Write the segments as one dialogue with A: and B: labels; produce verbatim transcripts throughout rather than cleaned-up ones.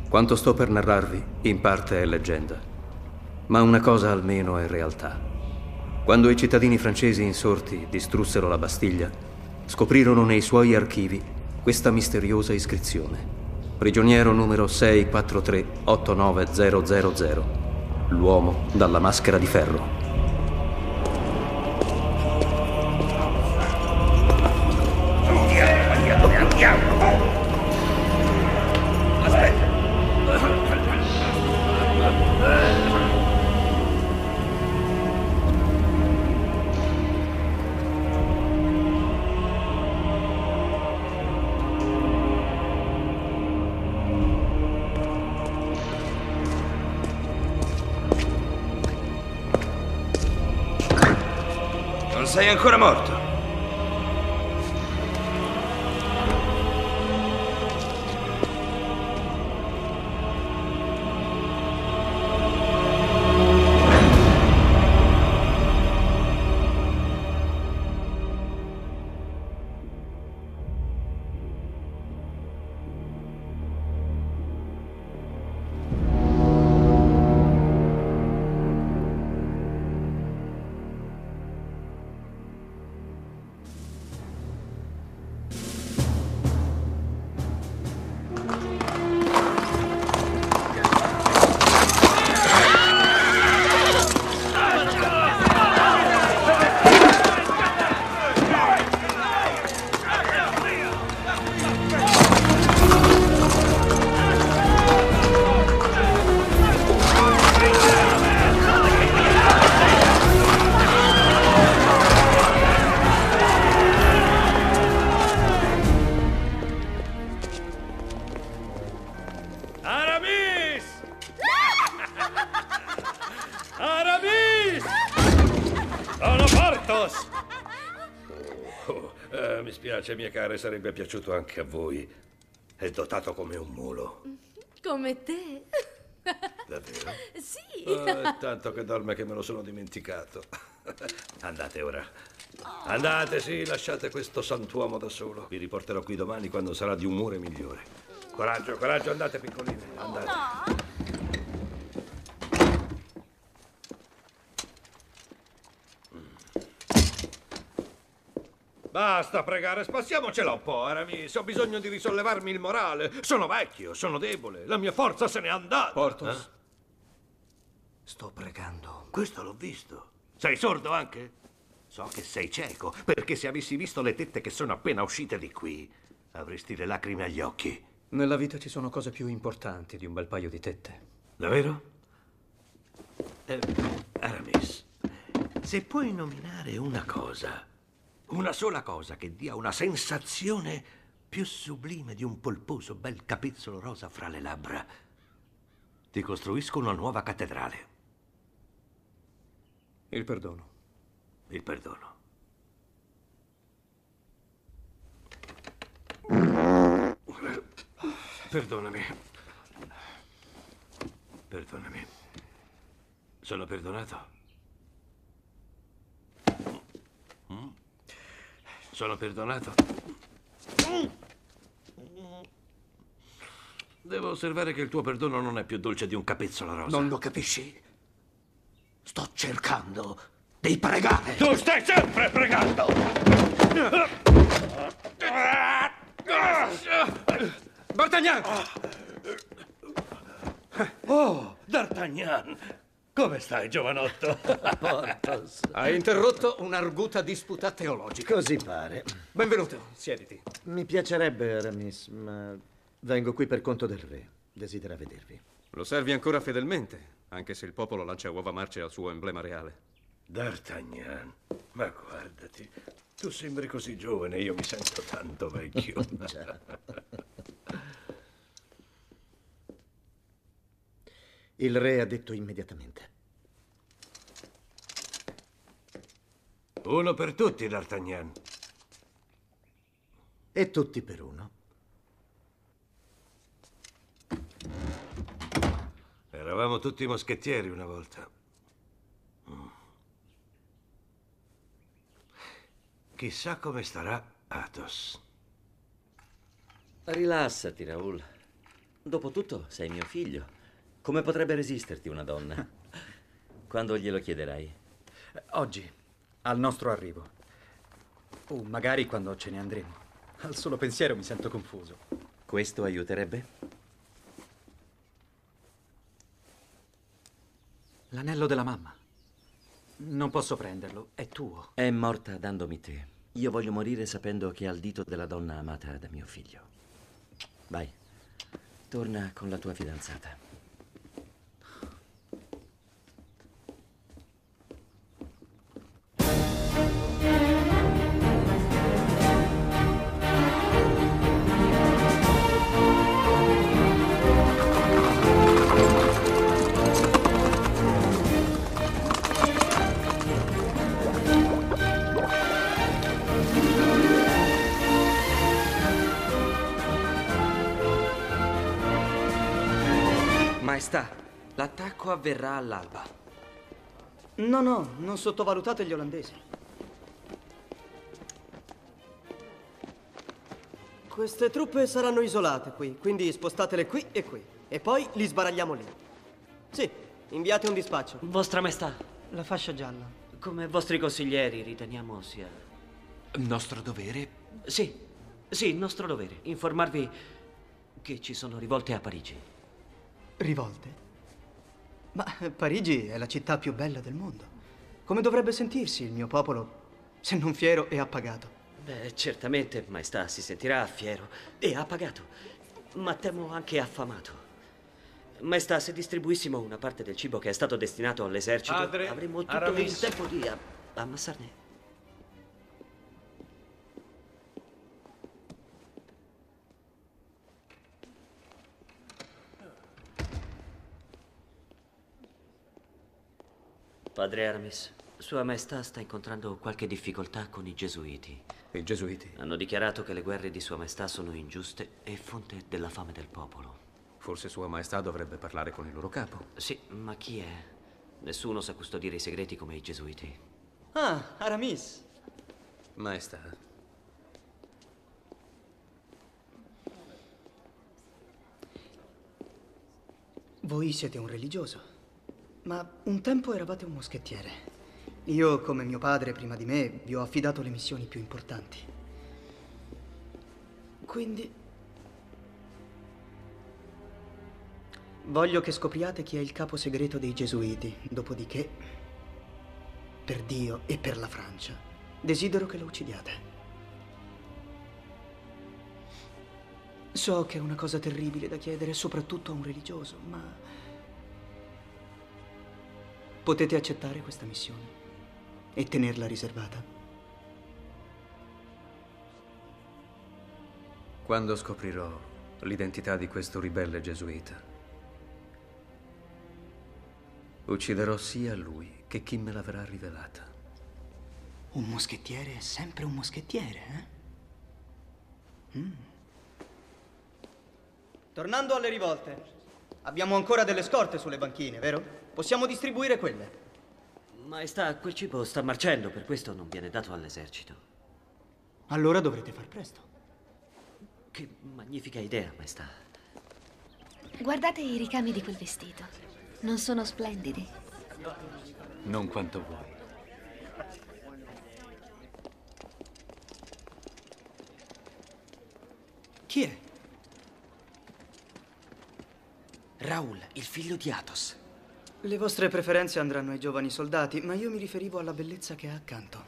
A: Quanto sto per narrarvi, in parte è leggenda, ma una cosa almeno è realtà. Quando i cittadini francesi insorti distrussero la Bastiglia, scoprirono nei suoi archivi questa misteriosa iscrizione. Prigioniero numero sei quattro tre otto nove zero zero zero. L'uomo dalla maschera di ferro.
B: Andiamo, andiamo. Aspetta. Non sei ancora morto. Mie care, sarebbe piaciuto anche a voi. È dotato come un mulo.
C: Come te?
B: Davvero?
C: Sì.
B: Oh, è tanto che dorme che me lo sono dimenticato. Andate ora. Andate, sì, lasciate questo santuomo da solo. Vi riporterò qui domani quando sarà di umore migliore. Coraggio, coraggio, andate piccoline, andate.
C: No.
B: Basta pregare, spassiamocela un po', Aramis. Ho bisogno di risollevarmi il morale. Sono vecchio, sono debole. La mia forza se n'è andata.
A: Porthos.
B: Eh?
A: Sto pregando.
B: Questo l'ho visto. Sei sordo anche? So che sei cieco, perché se avessi visto le tette che sono appena uscite di qui, avresti le lacrime agli occhi.
A: Nella vita ci sono cose più importanti di un bel paio di tette.
B: Davvero? Eh, Aramis, se puoi nominare una cosa... Una sola cosa che dia una sensazione più sublime di un polposo bel capezzolo rosa fra le labbra. Ti costruisco una nuova cattedrale.
A: Il perdono.
B: Il perdono. Perdonami. Perdonami. Sono perdonato? Mm? Sono perdonato. Devo osservare che il tuo perdono non è più dolce di un capezzolo rosa.
D: Non lo capisci? Sto cercando di pregare.
B: Tu stai sempre pregando!
D: D'Artagnan!
B: Oh, D'Artagnan! Come stai, giovanotto?
D: Porthos.
A: Hai interrotto un'arguta disputa teologica.
D: Così pare.
A: Benvenuto, siediti.
D: Mi piacerebbe, Aramis, ma vengo qui per conto del re. Desidera vedervi.
A: Lo servi ancora fedelmente, anche se il popolo lancia uova marce al suo emblema reale.
B: D'Artagnan, ma guardati, tu sembri così giovane, io mi sento tanto vecchio.
D: Il re ha detto immediatamente.
B: Uno per tutti, D'Artagnan.
D: E tutti per uno.
B: Eravamo tutti moschettieri una volta. Chissà come starà Athos.
E: Rilassati, Raoul.
C: Dopotutto sei mio figlio. Come potrebbe resisterti una donna? Quando glielo chiederai?
E: Oggi, al nostro arrivo. O magari quando ce ne andremo. Al solo pensiero mi sento confuso.
C: Questo aiuterebbe?
E: L'anello della mamma. Non posso prenderlo, è tuo.
C: È morta dandomi te. Io voglio morire sapendo che ha il dito della donna amata da mio figlio. Vai, torna con la tua fidanzata.
F: Maestà, l'attacco avverrà all'alba.
G: No, no, non sottovalutate gli olandesi. Queste truppe saranno isolate qui, quindi spostatele qui e qui. E poi li sbaragliamo lì. Sì, inviate un dispaccio.
H: Vostra Maestà,
G: La fascia gialla.
H: come vostri consiglieri riteniamo sia...
F: Nostro dovere?
H: Sì, sì, nostro dovere. Informarvi che ci sono rivolte a Parigi.
G: Rivolte? Ma Parigi è la città più bella del mondo. Come dovrebbe sentirsi il mio popolo se non fiero e appagato?
H: Beh, certamente, Maestà, si sentirà fiero e appagato, ma temo anche affamato. Maestà, se distribuissimo una parte del cibo che è stato destinato all'esercito,
B: Padre
H: avremmo tutto
B: Aramis.
H: il tempo di a- ammassarne. Padre Aramis, Sua Maestà sta incontrando qualche difficoltà con i Gesuiti.
A: I Gesuiti?
H: Hanno dichiarato che le guerre di Sua Maestà sono ingiuste e fonte della fame del popolo.
A: Forse Sua Maestà dovrebbe parlare con il loro capo.
H: Sì, ma chi è? Nessuno sa custodire i segreti come i Gesuiti.
G: Ah, Aramis.
A: Maestà,
G: Voi siete un religioso. Ma un tempo eravate un moschettiere. Io, come mio padre prima di me, vi ho affidato le missioni più importanti. Quindi voglio che scopriate chi è il capo segreto dei Gesuiti. Dopodiché, per Dio e per la Francia, desidero che lo uccidiate. So che è una cosa terribile da chiedere, soprattutto a un religioso, ma potete accettare questa missione e tenerla riservata?
A: quando scoprirò l'identità di questo ribelle gesuita, ucciderò sia lui che chi me l'avrà rivelata.
G: Un moschettiere è sempre un moschettiere, eh? Mm. Tornando alle rivolte, abbiamo ancora delle scorte sulle banchine, vero? Possiamo distribuire quelle.
H: Maestà, quel cibo sta marcendo, per questo non viene dato all'esercito.
G: Allora dovrete far presto.
H: Che magnifica idea, Maestà.
I: Guardate i ricami di quel vestito. Non sono splendidi?
E: Non quanto vuoi.
G: Chi è?
F: Raoul, il figlio di Athos.
G: Le vostre preferenze andranno ai giovani soldati, ma io mi riferivo alla bellezza che ha accanto.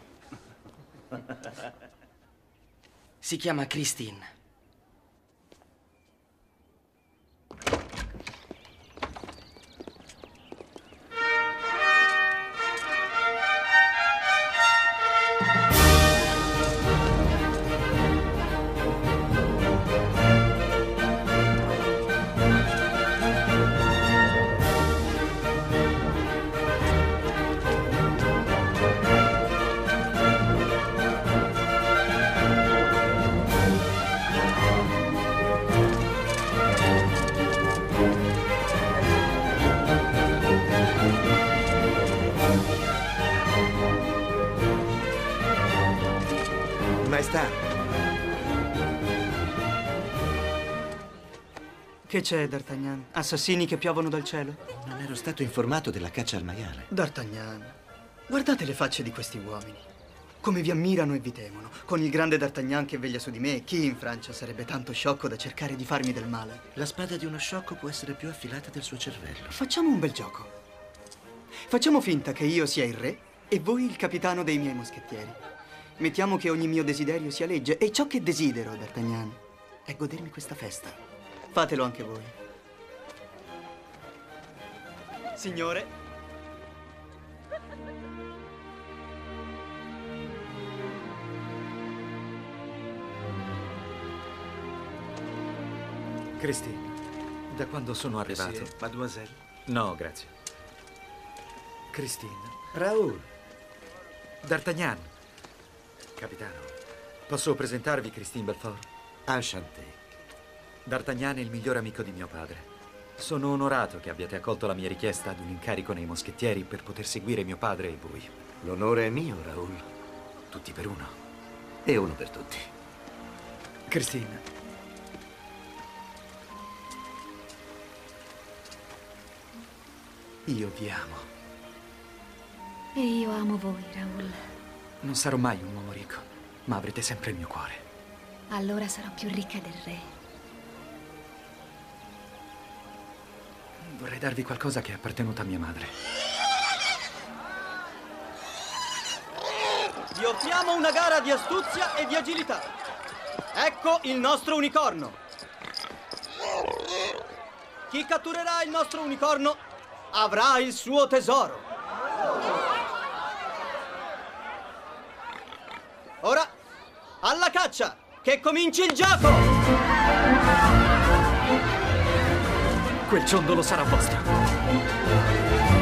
F: Si chiama Christine.
B: Maestà.
G: Che c'è, D'Artagnan? Assassini che piovono dal cielo?
D: Non ero stato informato della caccia al maiale.
G: D'Artagnan, guardate le facce di questi uomini. Come vi ammirano e vi temono. Con il grande D'Artagnan che veglia su di me, chi in Francia sarebbe tanto sciocco da cercare di farmi del male?
D: La spada di uno sciocco può essere più affilata del suo cervello.
G: Facciamo un bel gioco. Facciamo finta che io sia il re e voi il capitano dei miei moschettieri. Mettiamo che ogni mio desiderio sia legge e ciò che desidero, D'Artagnan, è godermi questa festa. Fatelo anche voi. Signore.
E: Christine, da quando sono arrivato...
B: Sì, mademoiselle.
E: No, grazie. Christine.
D: Raoul.
E: D'Artagnan. Capitano, posso presentarvi Christine Belfort?
D: Enchanté.
E: D'Artagnan è il miglior amico di mio padre. Sono onorato che abbiate accolto la mia richiesta ad un incarico nei moschettieri per poter seguire mio padre e voi.
D: L'onore è mio, Raoul.
E: Tutti per uno.
D: E uno per tutti.
E: Christine. Io vi amo.
I: E io amo voi, Raoul.
E: Non sarò mai un uomo ricco, ma avrete sempre il mio cuore.
I: Allora sarò più ricca del re.
E: Vorrei darvi qualcosa che è appartenuto a mia madre.
G: Vi offriamo una gara di astuzia e di agilità. Ecco il nostro unicorno. Chi catturerà il nostro unicorno avrà il suo tesoro. Ora, alla caccia, che cominci il gioco!
E: Quel ciondolo sarà vostro.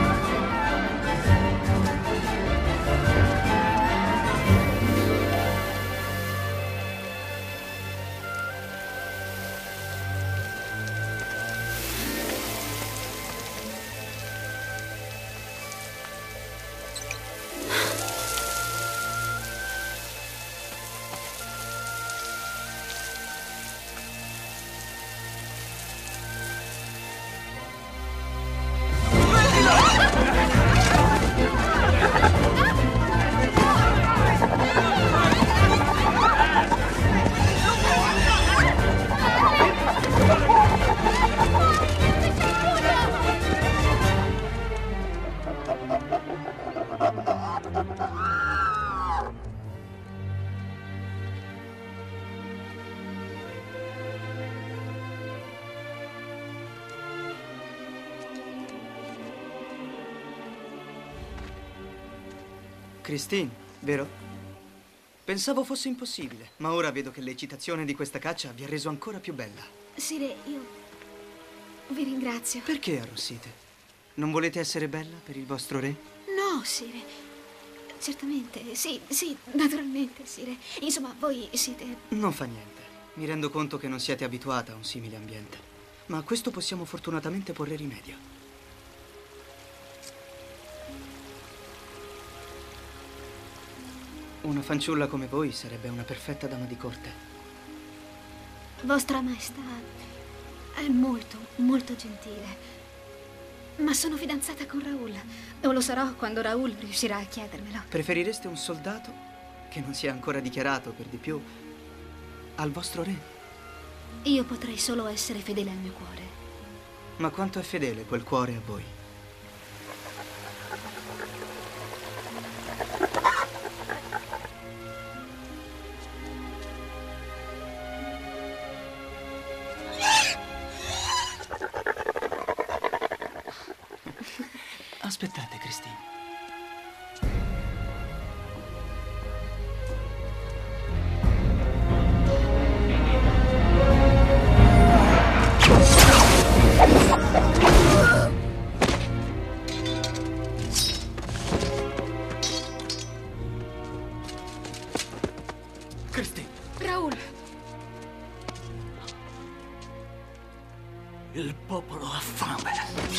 G: Christine, vero? Pensavo fosse impossibile, ma ora vedo che l'eccitazione di questa caccia vi ha reso ancora più bella.
I: Sire, io vi ringrazio.
G: Perché arrossite? Non volete essere bella per il vostro re?
I: No, Sire. Certamente, sì, sì, naturalmente, Sire. Insomma, voi siete...
G: Non fa niente. Mi rendo conto che non siete abituata a un simile ambiente. Ma a questo possiamo fortunatamente porre rimedio. Una fanciulla come voi sarebbe una perfetta dama di corte.
I: Vostra Maestà è molto, molto gentile. Ma sono fidanzata con Raoul. O lo sarò quando Raoul riuscirà a chiedermelo.
G: Preferireste un soldato che non si è ancora dichiarato, per di più, al vostro re?
I: Io potrei solo essere fedele al mio cuore.
G: Ma quanto è fedele quel cuore a voi? Aspettate, Christine.
E: Christine!
I: Raoul!
B: Il popolo ha fame.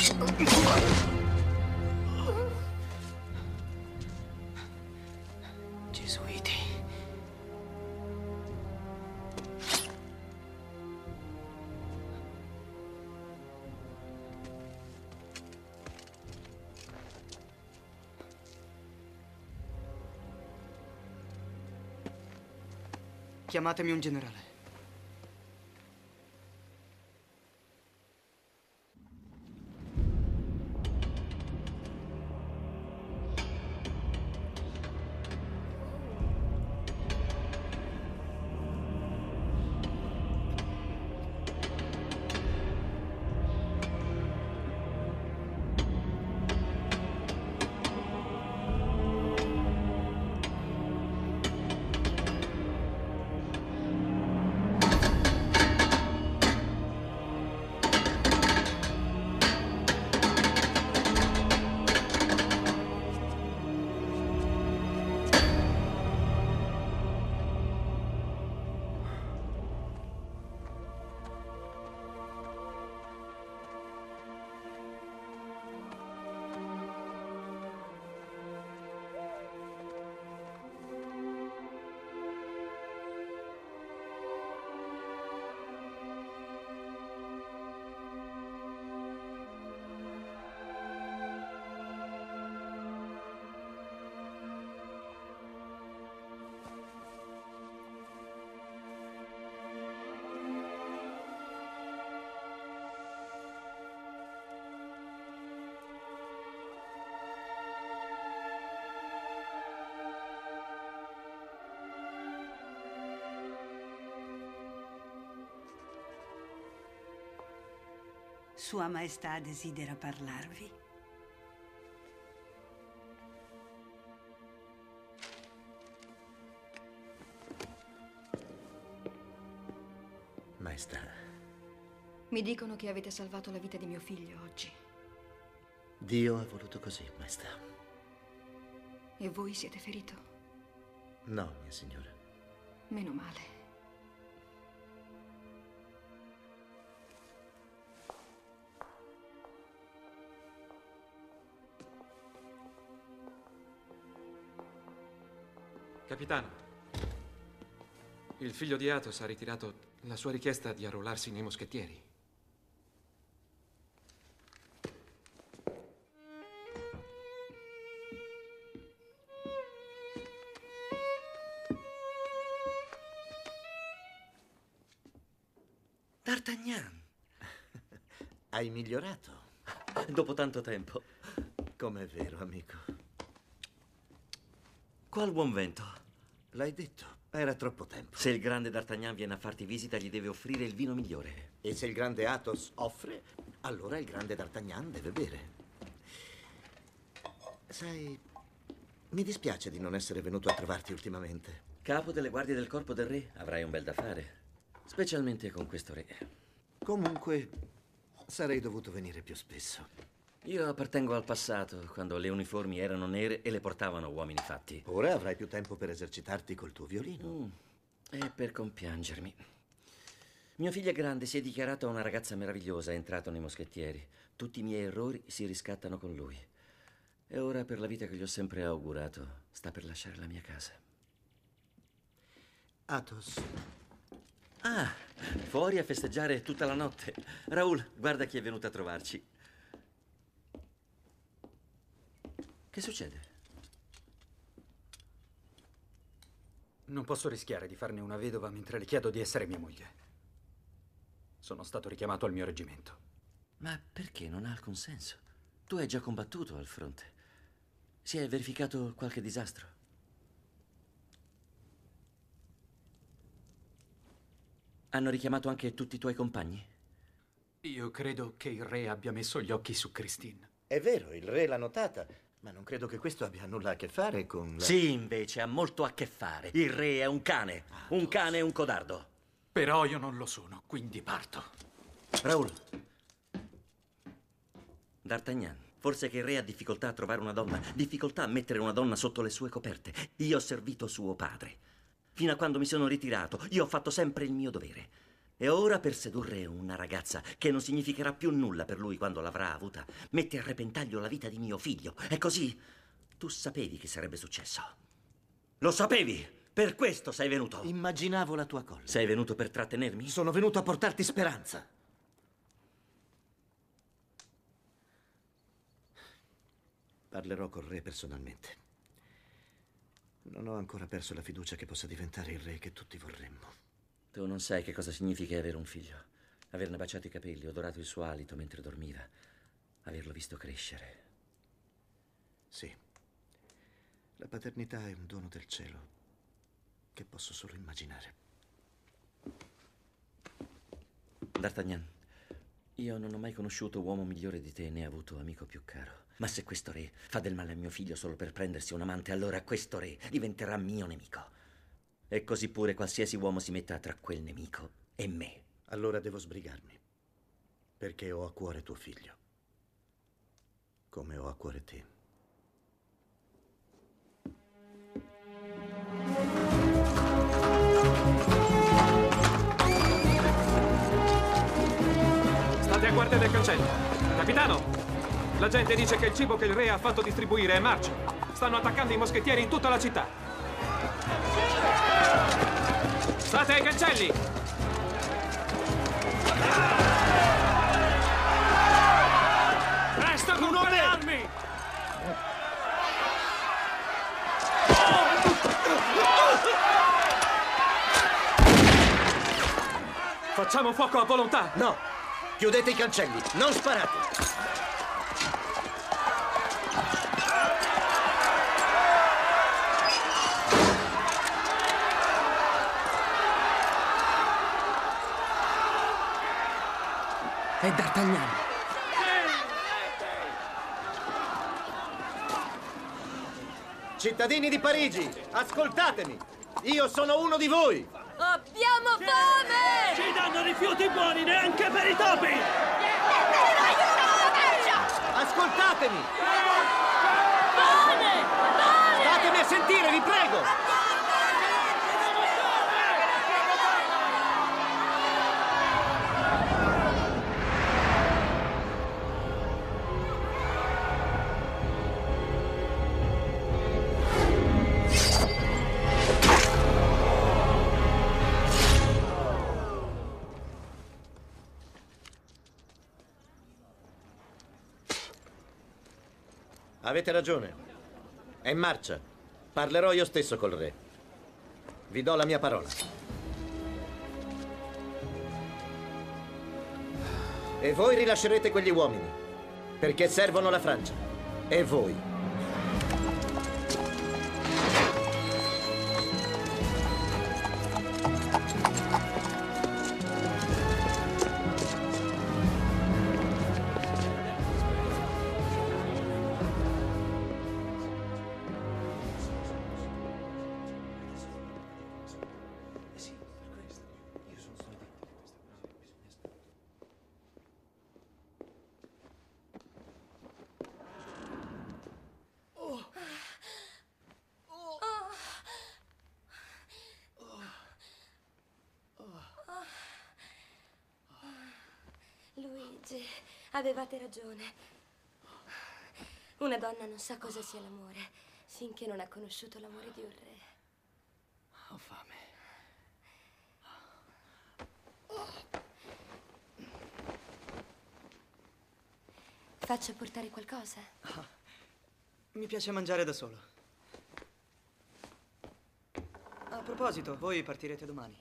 G: Gesuiti. Chiamatemi un generale.
J: Sua Maestà desidera parlarvi.
D: Maestà,
I: Mi dicono che avete salvato la vita di mio figlio oggi.
D: Dio ha voluto così, Maestà.
I: E voi siete ferito?
D: No, mia signora.
I: Meno male.
K: Capitano, il figlio di Athos ha ritirato la sua richiesta di arruolarsi nei moschettieri.
C: D'Artagnan!
D: Hai migliorato.
C: Dopo tanto tempo.
D: Com'è vero, amico.
C: Qual buon vento?
D: L'hai detto, era troppo tempo.
C: Se il grande D'Artagnan viene a farti visita, gli deve offrire il vino migliore.
D: E se il grande Athos offre, allora il grande D'Artagnan deve bere. Sai, mi dispiace di non essere venuto a trovarti ultimamente.
C: Capo delle guardie del corpo del re, avrai un bel da fare. Specialmente con questo re.
D: Comunque, sarei dovuto venire più spesso.
C: Io appartengo al passato, quando le uniformi erano nere e le portavano uomini fatti.
D: Ora avrai più tempo per esercitarti col tuo violino.
C: Mm. E per compiangermi. Mio figlio è grande, si è dichiarato una ragazza meravigliosa, è entrato nei moschettieri. Tutti i miei errori si riscattano con lui. E ora, per la vita che gli ho sempre augurato, sta per lasciare la mia casa.
D: Athos.
C: Ah, fuori a festeggiare tutta la notte. Raoul, guarda chi è venuto a trovarci. Che succede?
E: Non posso rischiare di farne una vedova mentre le chiedo di essere mia moglie. Sono stato richiamato al mio reggimento.
C: Ma perché? Non ha alcun senso. Tu hai già combattuto al fronte. Si è verificato qualche disastro? Hanno richiamato anche tutti i tuoi compagni?
E: Io credo che il re abbia messo gli occhi su Christine.
D: È vero, il re l'ha notata, ma non credo che questo abbia nulla a che fare con la...
C: Sì, invece, ha molto a che fare. Il re è un cane. Un cane e un codardo.
E: Però io non lo sono, quindi parto.
C: Raoul. D'Artagnan, forse che il re ha difficoltà a trovare una donna, difficoltà a mettere una donna sotto le sue coperte. Io ho servito suo padre. Fino a quando mi sono ritirato, io ho fatto sempre il mio dovere. E ora, per sedurre una ragazza che non significherà più nulla per lui quando l'avrà avuta, mette a repentaglio la vita di mio figlio. È così? Tu sapevi che sarebbe successo. Lo sapevi! Per questo sei venuto.
D: Immaginavo la tua collera.
C: Sei venuto per trattenermi?
D: Sono venuto a portarti speranza. Parlerò col re personalmente. Non ho ancora perso la fiducia che possa diventare il re che tutti vorremmo.
C: Tu non sai che cosa significa avere un figlio. Averne baciato i capelli, odorato il suo alito mentre dormiva. Averlo visto crescere.
D: Sì. La paternità è un dono del cielo che posso solo immaginare.
C: D'Artagnan, io non ho mai conosciuto uomo migliore di te né avuto amico più caro. Ma se questo re fa del male a mio figlio solo per prendersi un amante, allora questo re diventerà mio nemico. E così pure qualsiasi uomo si metta tra quel nemico e me.
D: Allora devo sbrigarmi, perché ho a cuore tuo figlio, come ho a cuore te.
K: State a guardia del cancello. Capitano, la gente dice che il cibo che il re ha fatto distribuire è marcio. Stanno attaccando i moschettieri in tutta la città. State ai cancelli! Presto con le armi! Facciamo fuoco a volontà!
D: No! Chiudete i cancelli! Non sparate!
F: È D'Artagnan.
D: Cittadini di Parigi, ascoltatemi! Io sono uno di voi!
L: Abbiamo fame!
M: Ci danno rifiuti buoni neanche per i topi!
D: Ascoltatemi!
L: Pane! Pane!
D: Statemi a sentire, vi prego! Avete ragione. È in marcia. Parlerò io stesso col re. Vi do la mia parola. E voi rilascerete quegli uomini, perché servono la Francia. E voi.
L: Luigi, avevate ragione. Una donna non sa cosa sia l'amore finché non ha conosciuto l'amore di un re.
F: Ho fame.
L: Faccio portare qualcosa?
G: Oh, mi piace mangiare da solo. A proposito, voi partirete domani.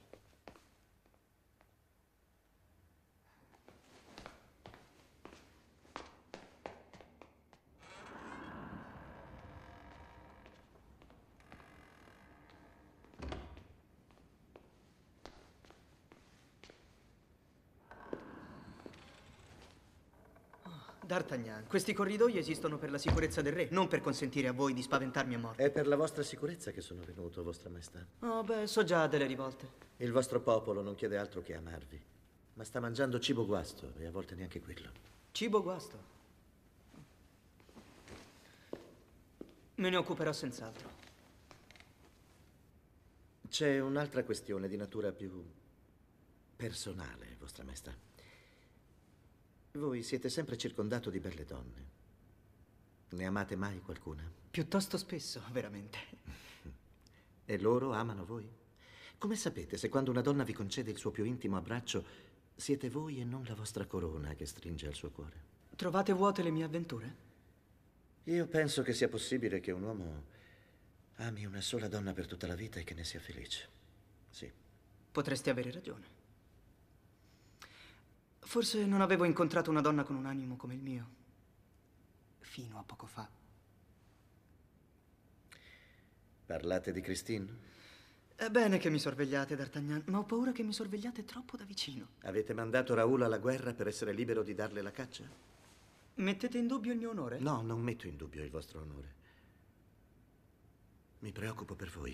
G: D'Artagnan, questi corridoi esistono per la sicurezza del re, non per consentire a voi di spaventarmi a morte.
D: È per la vostra sicurezza che sono venuto, Vostra Maestà.
G: Oh, beh, so già delle rivolte.
D: Il vostro popolo non chiede altro che amarvi, ma sta mangiando cibo guasto e a volte neanche quello.
G: Cibo guasto? Me ne occuperò senz'altro.
D: C'è un'altra questione di natura più personale, Vostra Maestà. Voi siete sempre circondato di belle donne. Ne amate mai qualcuna?
G: Piuttosto spesso, veramente.
D: E loro amano voi? Come sapete se quando una donna vi concede il suo più intimo abbraccio siete voi e non la vostra corona che stringe al suo cuore?
G: Trovate vuote le mie avventure?
D: Io penso che sia possibile che un uomo Ami una sola donna per tutta la vita e che ne sia felice. Sì.
G: Potresti avere ragione. Forse non avevo incontrato una donna con un animo come il mio. Fino a poco fa.
D: Parlate di Christine?
G: È bene che mi sorvegliate, D'Artagnan, ma ho paura che mi sorvegliate troppo da vicino.
D: Avete mandato Raoul alla guerra per essere libero di darle la caccia?
G: Mettete in dubbio il mio onore?
D: No, non metto in dubbio il vostro onore. Mi preoccupo per voi.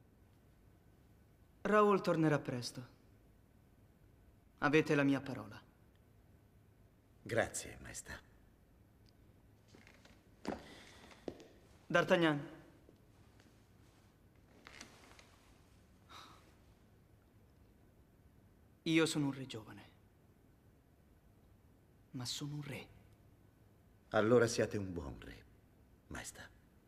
G: Raoul tornerà presto. Avete la mia parola.
D: Grazie, maestà.
G: D'Artagnan. Io sono un re giovane. Ma sono un re.
D: Allora siate un buon re, maestà.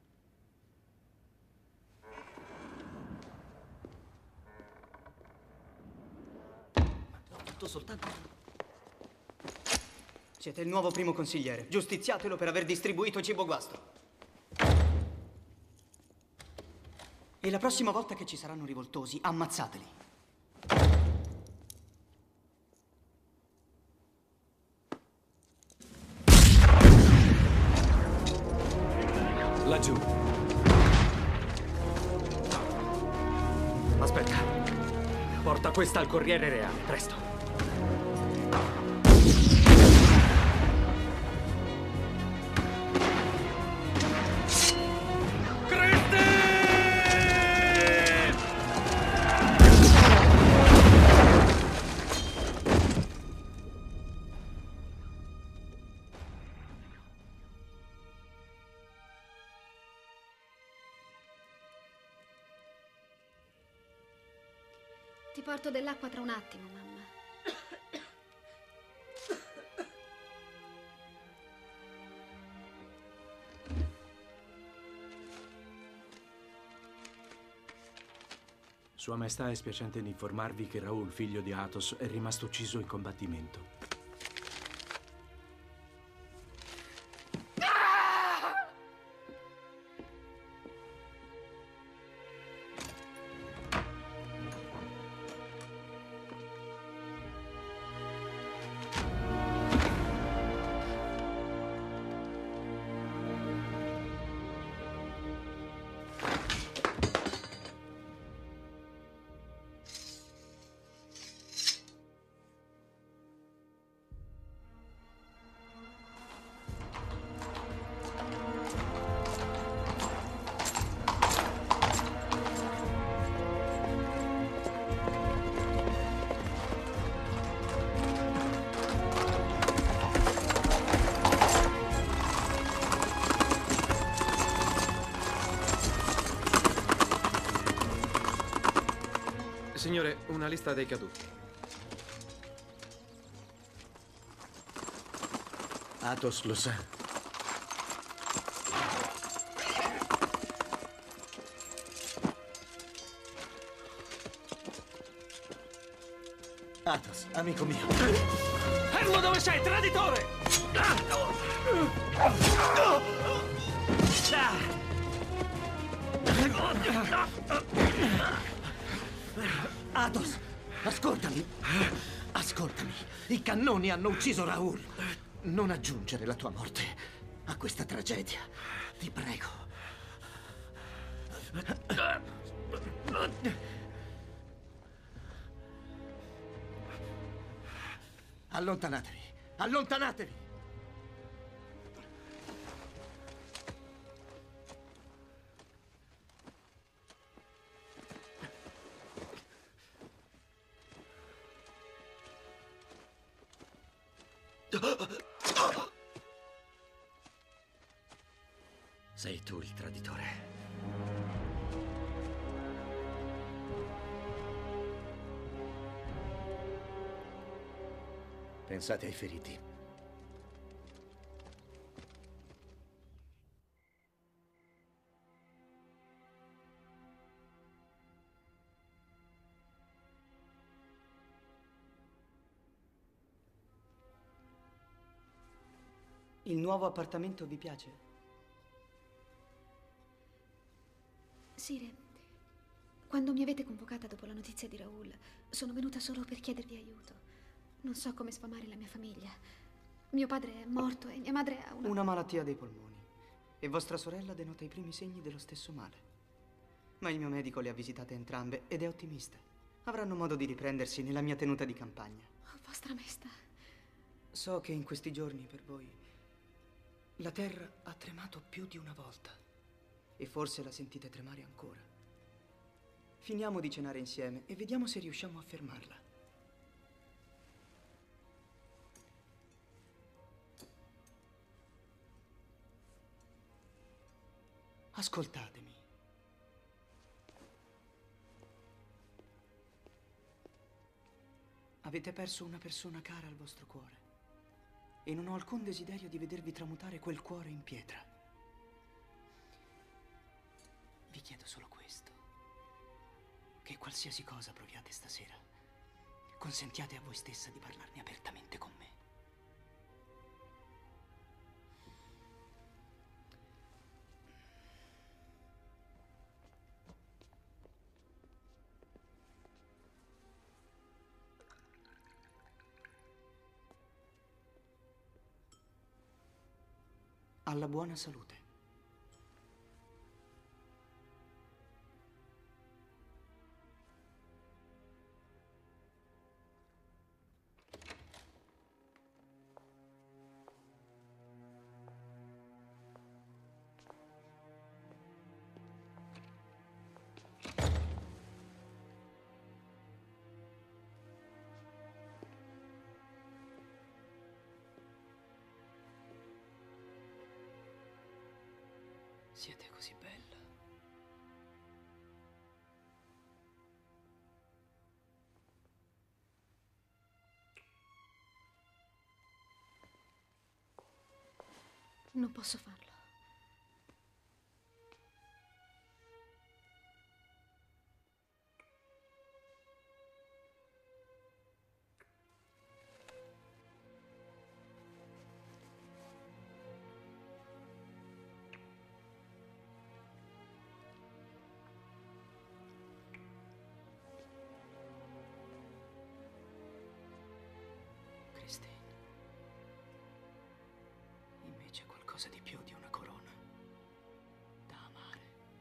G: Soltanto. Siete il nuovo primo consigliere. Giustiziatelo per aver distribuito cibo guasto. E la prossima volta che ci saranno rivoltosi, ammazzateli.
K: Laggiù.
E: Aspetta. Porta questa al Corriere Reale, presto.
I: Ti porto dell'acqua tra un attimo, mamma.
N: Sua Maestà è spiacente di informarvi che Raoul, figlio di Athos, è rimasto ucciso in combattimento.
K: Signore, una lista dei caduti.
D: Athos lo sa. Athos, amico mio.
M: Fermo dove sei, traditore!
D: Athos, ascoltami. Ascoltami. I cannoni hanno ucciso Raoul. Non aggiungere la tua morte a questa tragedia. Ti prego. Allontanatevi. Allontanatevi.
C: Sei tu il traditore.
D: Pensate ai feriti.
G: Il nuovo appartamento vi piace?
I: Sire, quando mi avete convocata dopo la notizia di Raoul, sono venuta solo per chiedervi aiuto. Non so come sfamare la mia famiglia. Mio padre è morto e mia madre ha una...
G: Una malattia dei polmoni. E vostra sorella denota i primi segni dello stesso male. Ma il mio medico le ha visitate entrambe ed è ottimista. Avranno modo di riprendersi nella mia tenuta di campagna.
I: Oh, vostra maestà.
G: So che in questi giorni per voi la terra ha tremato più di una volta. E forse la sentite tremare ancora. Finiamo di cenare insieme e vediamo se riusciamo a fermarla. Ascoltatemi. Avete perso una persona cara al vostro cuore e non ho alcun desiderio di vedervi tramutare quel cuore in pietra. Vi chiedo solo questo: che qualsiasi cosa proviate stasera, consentiate a voi stessa di parlarne apertamente con me. Alla buona salute. Siete così bella.
I: Non posso farlo.
G: Christine, in me c'è qualcosa di più di una corona da amare.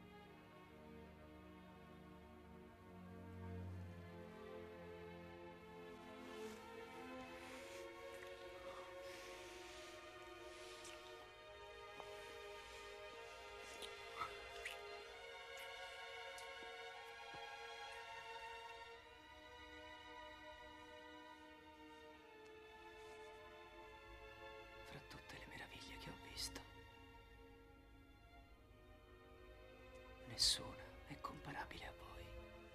G: Fra tutte le meraviglie che ho visto, nessuna è comparabile a voi.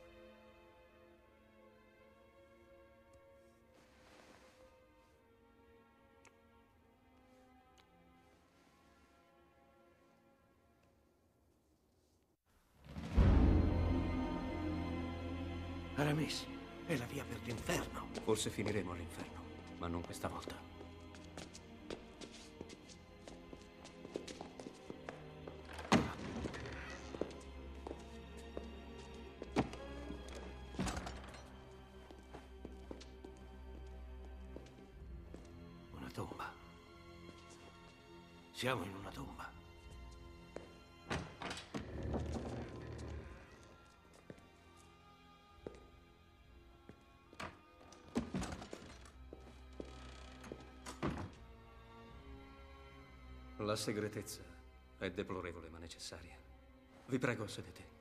B: Aramis, è la via per l'inferno.
A: Forse finiremo all'inferno, ma non questa volta.
B: Una tomba. Siamo in una tomba.
A: La segretezza è deplorevole ma necessaria. Vi prego, sedete.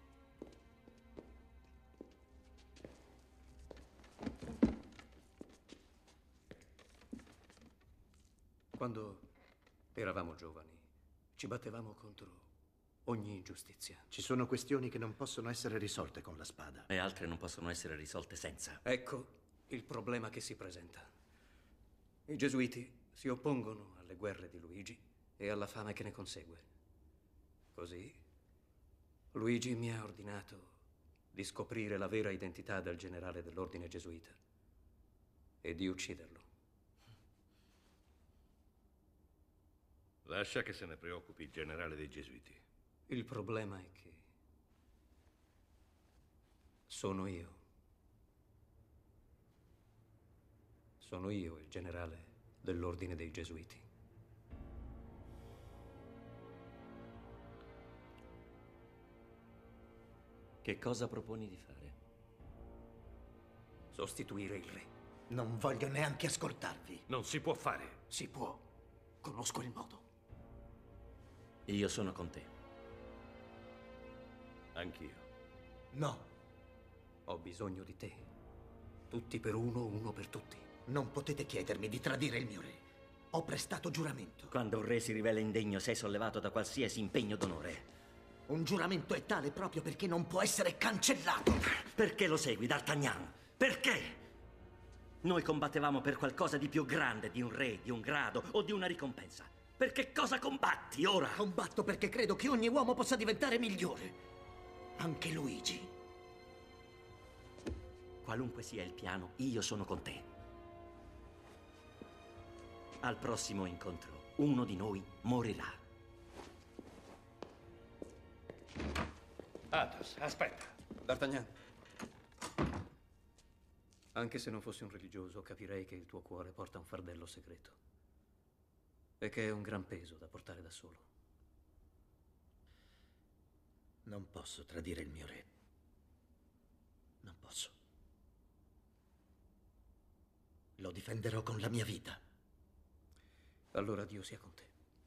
A: Quando eravamo giovani, ci battevamo contro ogni ingiustizia.
D: Ci sono questioni che non possono essere risolte con la spada.
C: E altre non possono essere risolte senza.
A: Ecco il problema che si presenta. I gesuiti si oppongono alle guerre di Luigi e alla fame che ne consegue. Così, Luigi mi ha ordinato di scoprire la vera identità del generale dell'ordine gesuita e di ucciderlo.
B: Lascia che se ne preoccupi il generale dei gesuiti.
A: Il problema è che Sono io. Sono io il generale dell'Ordine dei Gesuiti.
C: Che cosa proponi di fare?
A: Sostituire il re.
D: Non voglio neanche ascoltarvi.
B: Non si può fare.
F: Si può. Conosco il modo.
C: Io sono con te.
B: Anch'io.
D: No.
A: Ho bisogno di te. Tutti per uno, uno per tutti.
D: Non potete chiedermi di tradire il mio re. Ho prestato giuramento.
C: Quando un re si rivela indegno, sei sollevato da qualsiasi impegno d'onore.
D: Un giuramento è tale proprio perché non può essere cancellato.
C: Perché lo segui, D'Artagnan? Perché? Noi combattevamo per qualcosa di più grande, di un re, di un grado o di una ricompensa. Per che cosa combatti ora?
D: Combatto perché credo che ogni uomo possa diventare migliore. Anche Luigi.
C: Qualunque sia il piano, io sono con te. Al prossimo incontro, uno di noi morirà.
B: Athos, aspetta.
A: D'Artagnan. Anche se non fossi un religioso, capirei che il tuo cuore porta un fardello segreto. E che è un gran peso da portare da solo.
D: Non posso tradire il mio re. Non posso. Lo difenderò con la mia vita.
A: Allora Dio sia con te.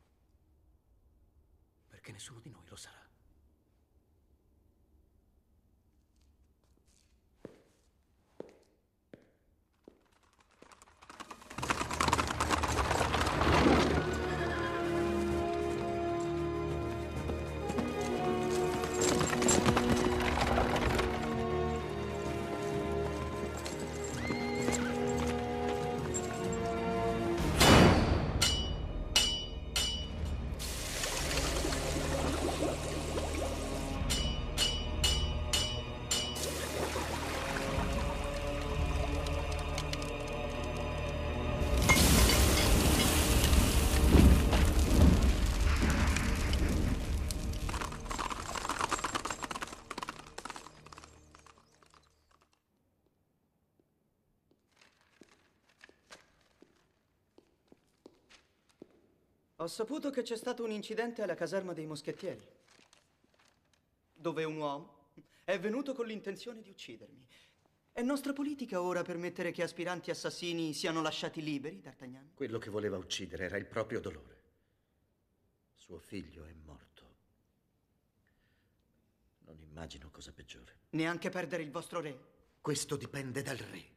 A: Perché nessuno di noi lo sarà.
G: Ho saputo che c'è stato un incidente alla caserma dei moschettieri, dove un uomo è venuto con l'intenzione di uccidermi. È nostra politica ora permettere che aspiranti assassini siano lasciati liberi, D'Artagnan?
D: Quello che voleva uccidere era il proprio dolore. Suo figlio è morto. Non immagino cosa peggiore.
G: Neanche perdere il vostro re?
D: Questo dipende dal re.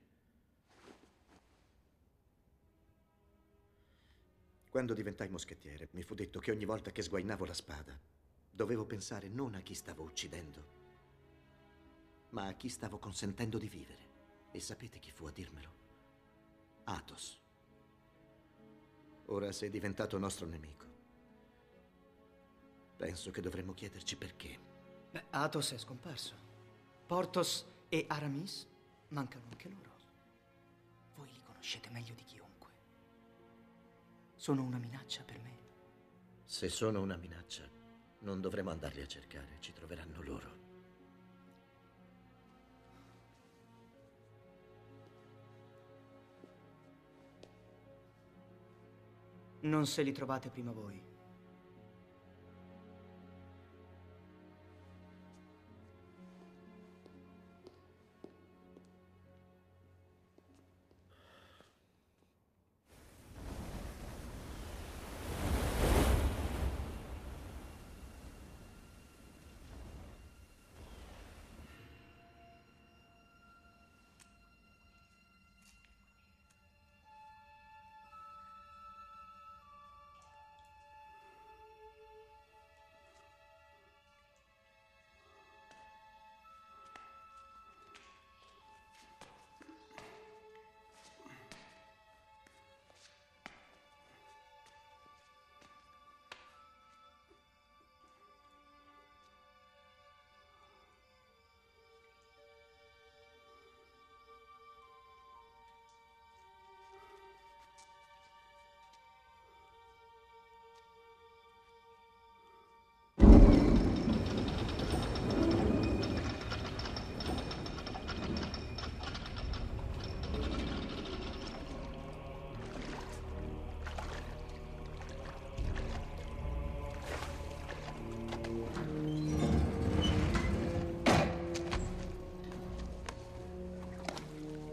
D: Quando diventai moschettiere, mi fu detto che ogni volta che sguainavo la spada, dovevo pensare non a chi stavo uccidendo, ma a chi stavo consentendo di vivere. E sapete chi fu a dirmelo? Athos. Ora sei diventato nostro nemico. Penso che dovremmo chiederci perché.
G: Beh, Athos è scomparso. Porthos e Aramis mancano anche loro. Voi li conoscete meglio di chiunque. Sono una minaccia per me.
D: Se sono una minaccia, non dovremo andarli a cercare, ci troveranno loro.
G: Non se li trovate prima voi.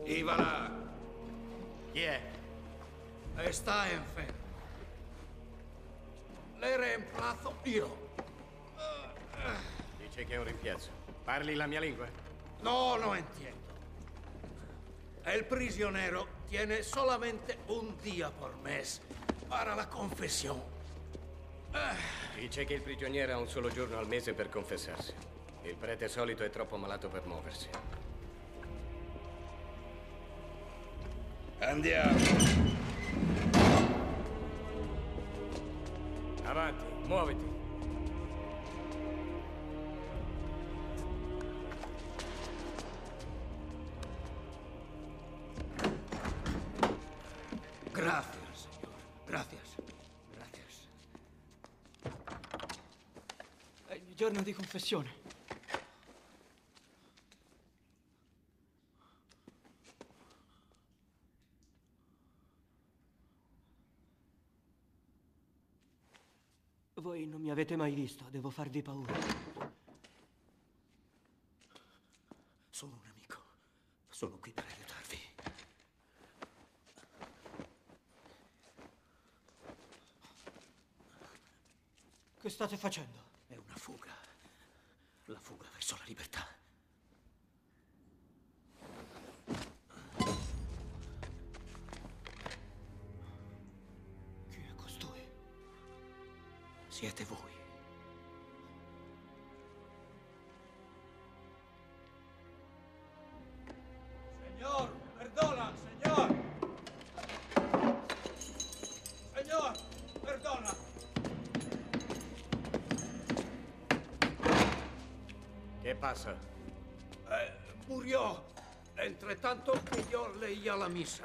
O: Chi va là?
P: Chi è?
O: E sta enfermo. Le reemplazo io.
P: Dice che è un rimpiazzo. Parli la mia lingua?
O: No, no entiendo. El prisionero tiene solamente un día por mes para la confesión.
P: Dice che il prigioniero ha un solo giorno al mese per confessarsi. Il prete solito è troppo malato per muoversi.
O: Andiamo.
P: Avanti, muoviti.
O: Gracias, señor. Gracias. Gracias.
G: È il mio giorno di confessione. Voi non mi avete mai visto, devo farvi paura.
O: Sono un amico. Sono qui per aiutarvi.
G: Che state facendo?
O: È una fuga. La fuga verso la libertà.
G: Chi è costui?
O: Siete voi. Señor, perdona, señor. Señor, perdona.
P: Che passa?
O: Eh, murió. Entretanto che io leía la misa.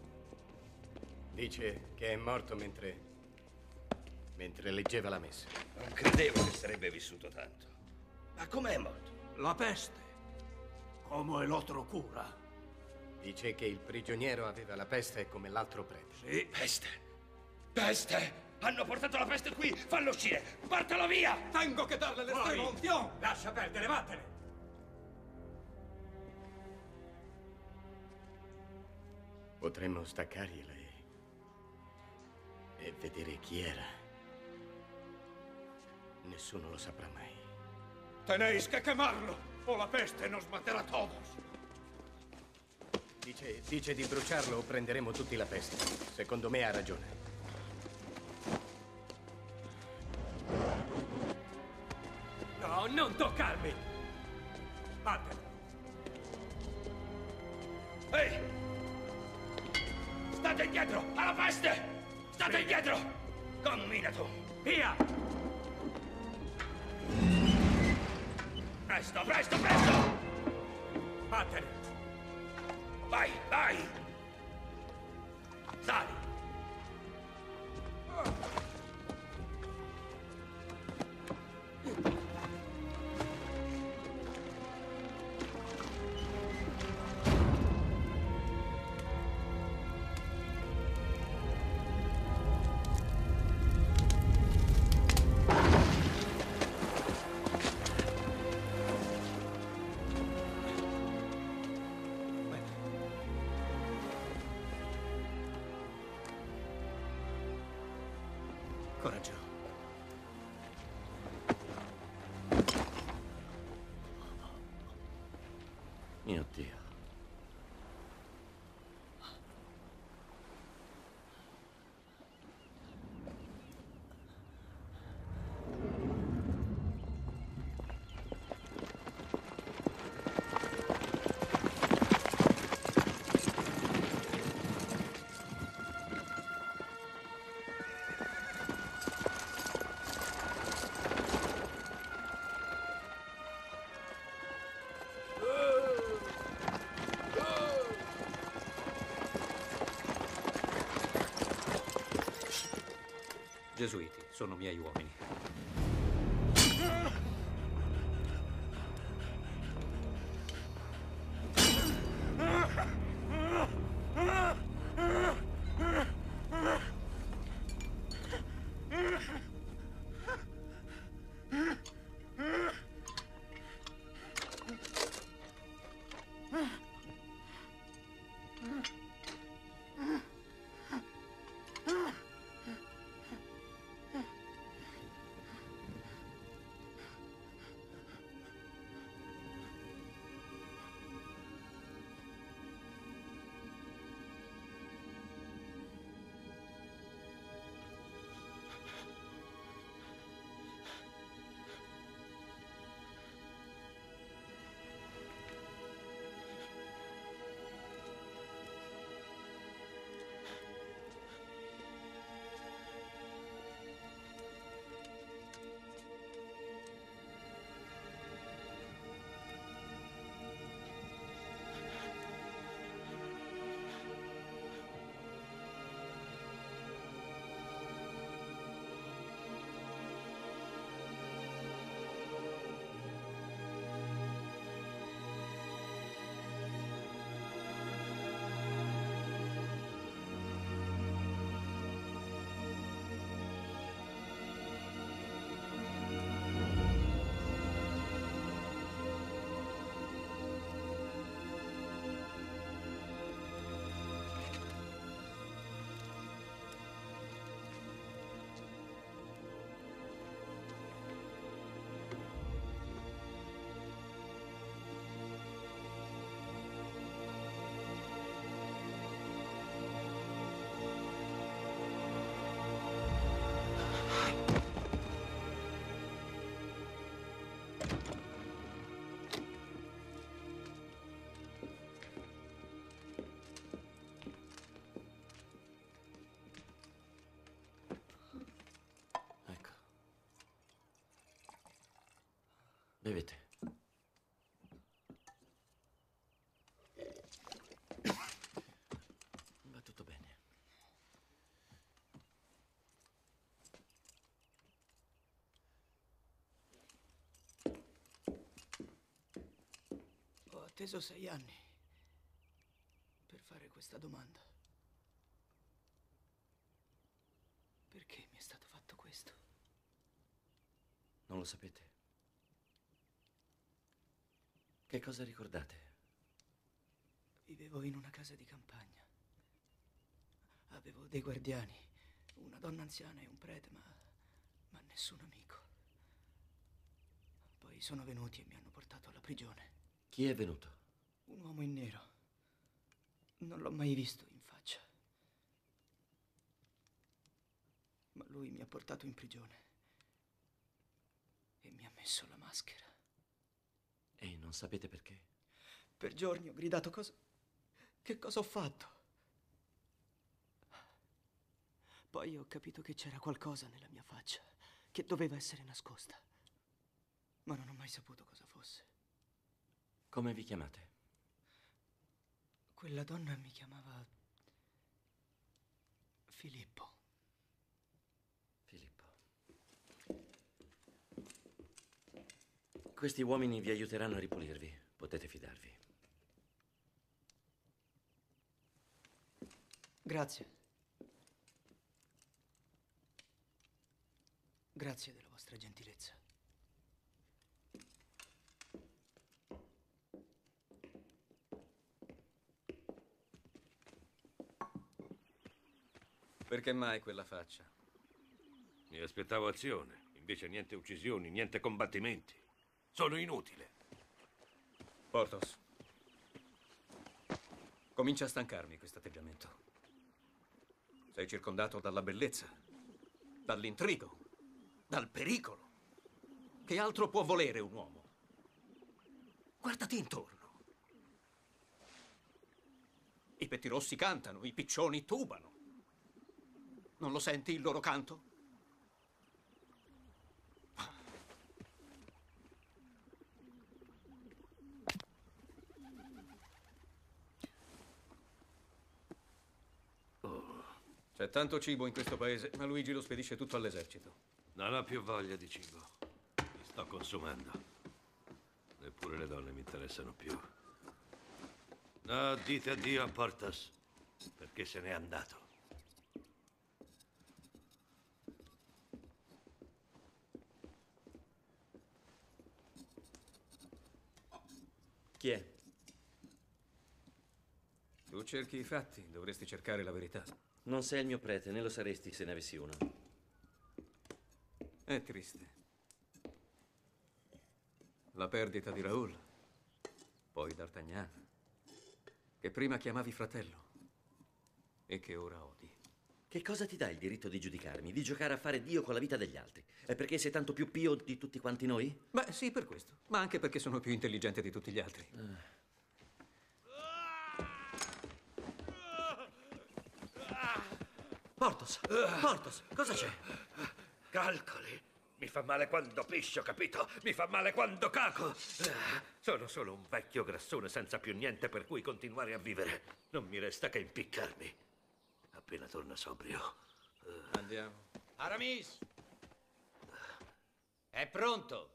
P: Dice che è morto mentre... mentre leggeva la messa.
B: Non credevo che sarebbe vissuto tanto. Ma com'è morto?
O: La peste. Come l'altro cura.
P: Dice che il prigioniero aveva la peste come l'altro prete.
O: Sì.
B: Peste! Peste! Hanno portato la peste qui! Fallo uscire! Portalo via!
O: Tengo che darle l'estrema unzione!
M: Lascia perdere, vattene!
P: Potremmo staccargliela e... e vedere chi era. Nessuno lo saprà mai.
O: Tenéis que quemarlo o la peste nos materà todos.
P: Dice, dice di bruciarlo o prenderemo tutti la peste. Secondo me ha ragione.
M: No, non toccarmi! Vattene!
B: Ehi! State indietro! Alla peste! State
M: Sì.
B: indietro! Cammina tu!
M: Via!
B: Presto, presto, presto!
M: Vattene!
B: Vai, vai! Sali!
O: Coraggio.
B: Mio Dio.
A: Gesuiti, sono miei uomini.
C: Bevete. Va tutto bene.
G: Ho atteso sei anni per fare questa domanda. Perché mi è stato fatto questo?
C: Non lo sapete? Che cosa ricordate?
G: Vivevo in una casa di campagna. Avevo dei guardiani, una donna anziana e un prete, ma, ma nessun amico. Poi sono venuti e mi hanno portato alla prigione.
C: Chi è venuto?
G: Un uomo in nero. Non l'ho mai visto in faccia. Ma lui mi ha portato in prigione e mi ha messo la maschera.
C: E non sapete perché?
G: Per giorni ho gridato cosa... Che cosa ho fatto? Poi ho capito che c'era qualcosa nella mia faccia che doveva essere nascosta. Ma non ho mai saputo cosa fosse.
C: Come vi chiamate?
G: Quella donna mi chiamava Filippo.
C: Filippo. Questi uomini vi aiuteranno a ripulirvi. Potete fidarvi.
G: Grazie. Grazie della vostra gentilezza.
A: Perché mai quella faccia?
B: Mi aspettavo azione, invece niente uccisioni, niente combattimenti. Sono inutile.
A: Porthos, comincia a stancarmi questo atteggiamento. Sei circondato dalla bellezza, dall'intrigo, dal pericolo. Che altro può volere un uomo? Guardati intorno. I pettirossi cantano, i piccioni tubano. Non lo senti il loro canto? C'è tanto cibo in questo paese, ma Luigi lo spedisce tutto all'esercito.
B: Non ho più voglia di cibo. Mi sto consumando. Neppure le donne mi interessano più. No, dite addio a Porthos, perché se n'è andato.
C: Chi è?
A: Tu cerchi i fatti, dovresti cercare la verità.
C: Non sei il mio prete, né lo saresti se ne avessi uno.
A: È triste. La perdita di Raoul, poi d'Artagnan, che prima chiamavi fratello e che ora odi.
C: Che cosa ti dà il diritto di giudicarmi, di giocare a fare Dio con la vita degli altri? È perché sei tanto più pio di tutti quanti noi?
A: Beh, sì, per questo, ma anche perché sono più intelligente di tutti gli altri.
C: Ah. Porthos! Porthos, cosa c'è?
B: Calcoli. Mi fa male quando piscio, capito? Mi fa male quando caco. Sono solo un vecchio grassone senza più niente per cui continuare a vivere. Non mi resta che impiccarmi. Appena torna sobrio.
A: Andiamo.
Q: Aramis! È pronto!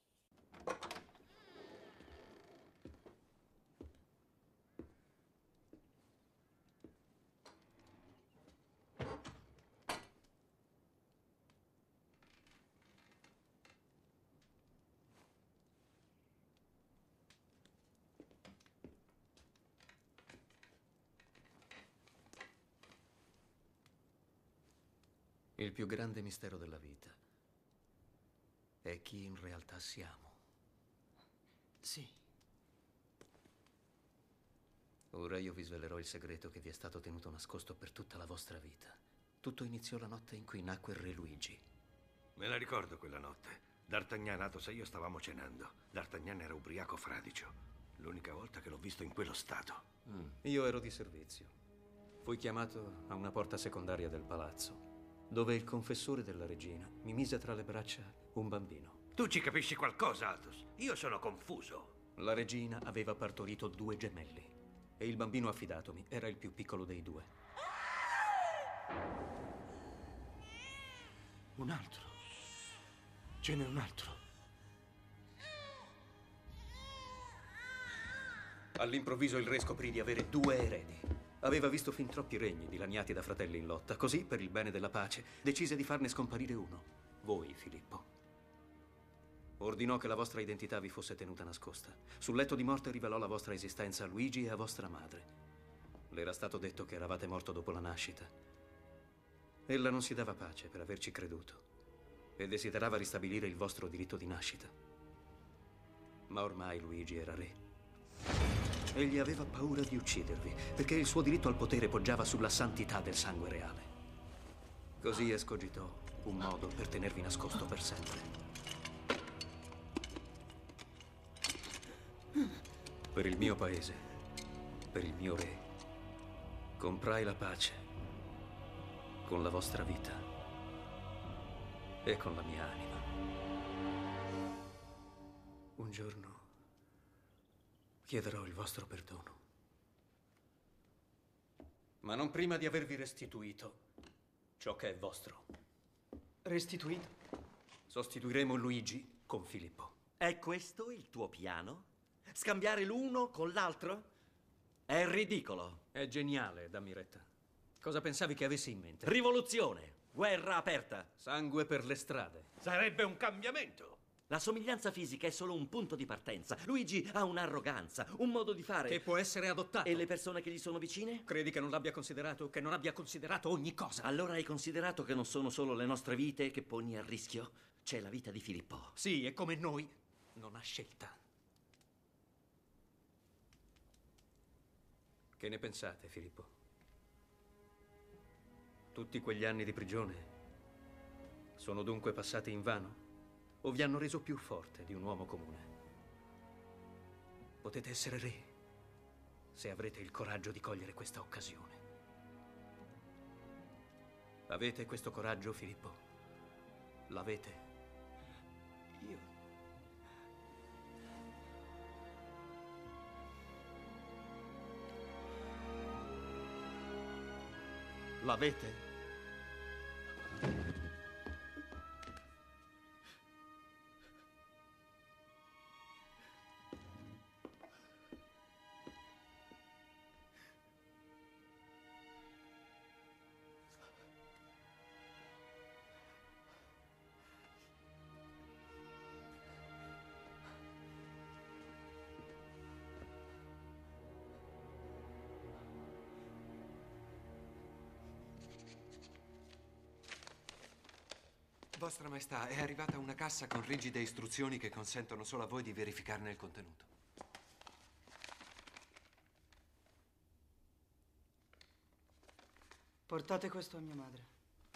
A: Il più grande mistero della vita è chi in realtà siamo.
G: Sì.
A: Ora io vi svelerò il segreto che vi è stato tenuto nascosto per tutta la vostra vita. Tutto iniziò la notte in cui nacque il re Luigi.
B: Me la ricordo quella notte. D'Artagnan, Athos e io stavamo cenando. D'Artagnan era ubriaco fradicio. L'unica volta che l'ho visto in quello stato.
A: Mm. Io ero di servizio. Fui chiamato a una porta secondaria del palazzo, dove il confessore della regina mi mise tra le braccia un bambino.
B: Tu ci capisci qualcosa, Athos? Io sono confuso.
A: La regina aveva partorito due gemelli e il bambino affidatomi era il più piccolo dei due.
O: Un altro. Ce n'è un altro.
A: All'improvviso il re scoprì di avere due eredi. Aveva visto fin troppi regni dilaniati da fratelli in lotta. Così, per il bene della pace, decise di farne scomparire uno. Voi, Filippo. Ordinò che la vostra identità vi fosse tenuta nascosta. Sul letto di morte rivelò la vostra esistenza a Luigi e a vostra madre. Le era stato detto che eravate morto dopo la nascita. Ella non si dava pace per averci creduto e desiderava ristabilire il vostro diritto di nascita. Ma ormai Luigi era re. Egli aveva paura di uccidervi, perché il suo diritto al potere poggiava sulla santità del sangue reale. Così escogitò un modo per tenervi nascosto per sempre. Per il mio paese, per il mio re, comprai la pace con la vostra vita e con la mia anima. Un giorno chiederò il vostro perdono. Ma non prima di avervi restituito ciò che è vostro.
G: Restituito?
A: Sostituiremo Luigi con Filippo.
C: È questo il tuo piano? Scambiare l'uno con l'altro? È ridicolo.
A: È geniale, dammi retta. Cosa pensavi che avessi in mente?
C: Rivoluzione, guerra aperta.
A: Sangue per le strade.
B: Sarebbe un cambiamento.
C: La somiglianza fisica è solo un punto di partenza. Luigi ha un'arroganza, un modo di fare
A: che può essere adottato.
C: E le persone che gli sono vicine?
A: Credi che non l'abbia considerato? Che non abbia considerato ogni cosa?
C: Allora hai considerato che non sono solo le nostre vite che poni a rischio? C'è la vita di Filippo.
A: Sì, e come noi non ha scelta. Che ne pensate, Filippo? Tutti quegli anni di prigione sono dunque passati invano? O vi hanno reso più forte di un uomo comune? Potete essere re se avrete il coraggio di cogliere questa occasione. Avete questo coraggio, Filippo? L'avete?
O: Io...
A: L'avete?
Q: Vostra Maestà, è arrivata una cassa con rigide istruzioni che consentono solo a voi di verificarne il contenuto.
G: Portate questo a mia madre.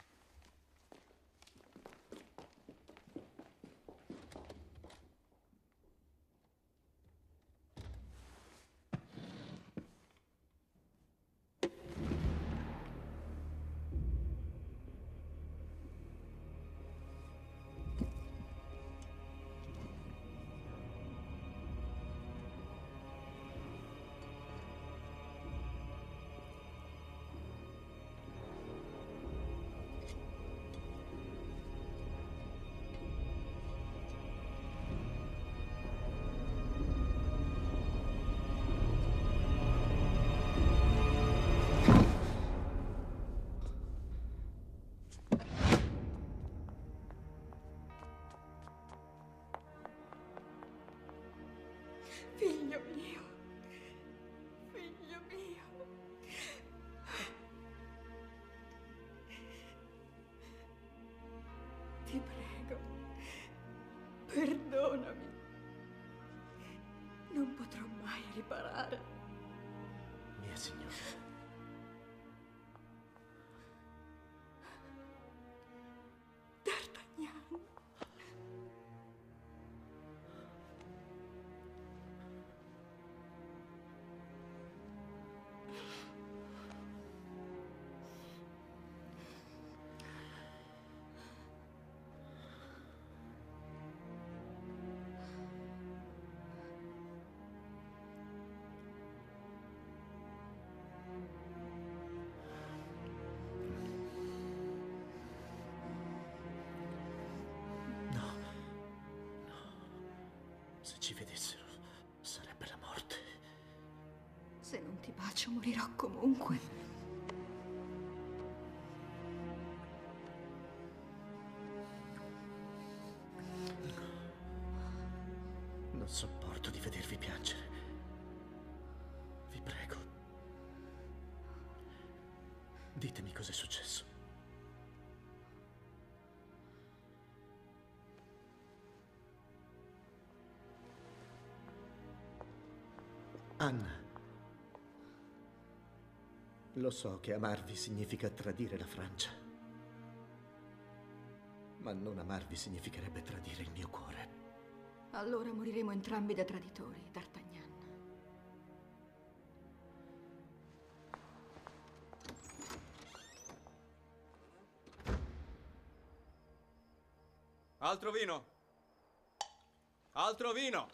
L: Figlio mio, figlio mio. Ti prego, perdonami. Non potrò mai riparare.
O: Mia signora.
L: D'Artagnan.
D: Se ci vedessero, sarebbe la morte.
I: Se non ti bacio, morirò comunque.
D: Non sopporto di vedervi piangere. Vi prego. Ditemi cos'è successo. Anna. Lo so che amarvi significa tradire la Francia. Ma non amarvi significherebbe tradire il mio cuore.
I: Allora moriremo entrambi da traditori, D'Artagnan.
N: Altro vino! Altro vino!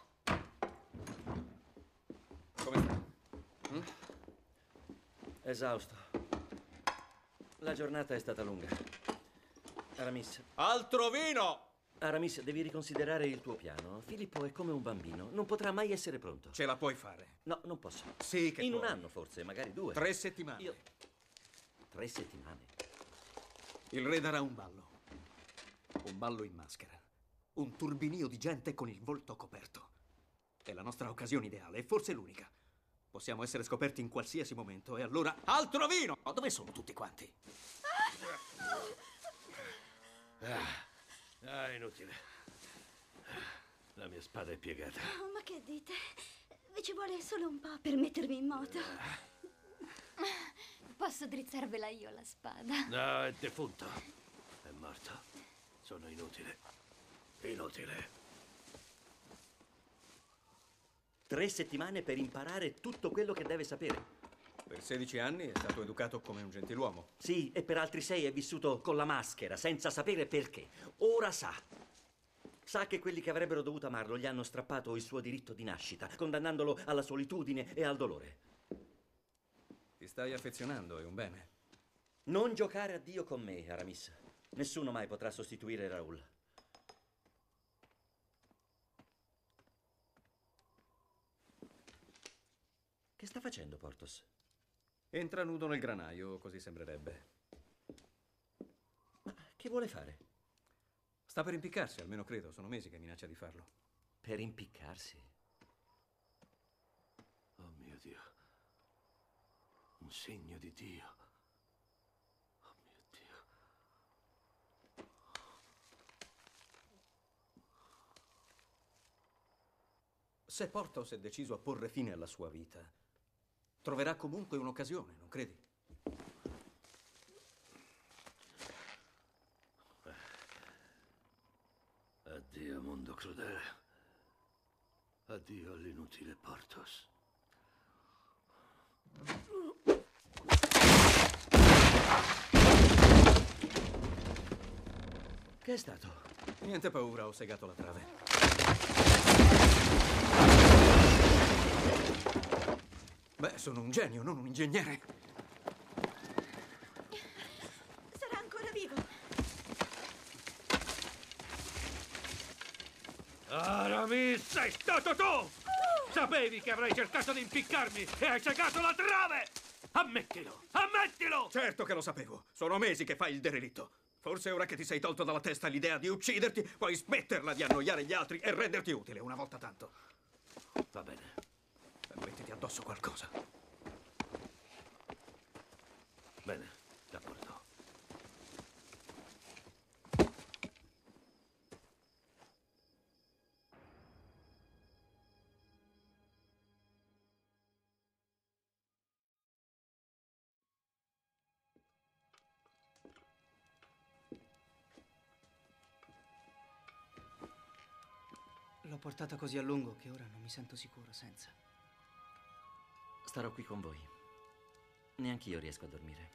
N: Come sta?
C: Mm? Esausto. La giornata è stata lunga. Aramis.
N: Altro vino!
C: Aramis, devi riconsiderare il tuo piano. Filippo è come un bambino, non potrà mai essere pronto.
N: Ce la puoi fare?
C: No, non posso.
N: Sì che
C: In
N: puoi.
C: un anno forse, magari due.
N: Tre settimane.
C: Io... Tre settimane.
A: Il re darà un ballo. Un ballo in maschera. Un turbinio di gente con il volto coperto. È la nostra occasione ideale, e forse l'unica. Possiamo essere scoperti in qualsiasi momento, e allora... Altro vino! Ma dove sono tutti quanti?
B: Ah. Ah, inutile. La mia spada è piegata.
R: Oh, ma che dite? Vi ci vuole solo un po' per mettermi in moto. Posso drizzarvela io la spada?
B: No, è defunto. È morto. Sono inutile. Inutile.
C: Tre settimane per imparare tutto quello che deve sapere.
A: Per sedici anni è stato educato come un gentiluomo.
C: Sì, e per altri sei è vissuto con la maschera, senza sapere perché. Ora sa. Sa che quelli che avrebbero dovuto amarlo gli hanno strappato il suo diritto di nascita, condannandolo alla solitudine e al dolore.
A: Ti stai affezionando, è un bene.
C: Non giocare a Dio con me, Aramis. Nessuno mai potrà sostituire Raoul. Che sta facendo, Porthos?
A: Entra nudo nel granaio, così sembrerebbe.
C: Ma che vuole fare?
A: Sta per impiccarsi, almeno credo. Sono mesi che minaccia di farlo.
C: Per impiccarsi?
B: Oh mio Dio. Un segno di Dio. Oh mio Dio.
A: Se Porthos è deciso a porre fine alla sua vita, troverà comunque un'occasione, non credi?
B: Addio, mondo crudele. Addio all'inutile Porthos.
C: Che è stato?
A: Niente paura, ho segato la trave. Beh, sono un genio, non un ingegnere.
R: Sarà ancora vivo.
B: Aramis, sei stato tu! Sapevi che avrei cercato di impiccarmi e hai segato la trave! Ammettilo! Ammettilo!
A: Certo che lo sapevo. Sono mesi che fai il derelitto. Forse ora che ti sei tolto dalla testa l'idea di ucciderti, puoi smetterla di annoiare gli altri e renderti utile una volta tanto.
B: Va bene.
A: Mettiti addosso qualcosa.
B: Bene, d'accordo.
G: L'ho portata così a lungo che ora non mi sento sicuro senza.
C: Starò qui con voi. Neanch'io riesco a dormire.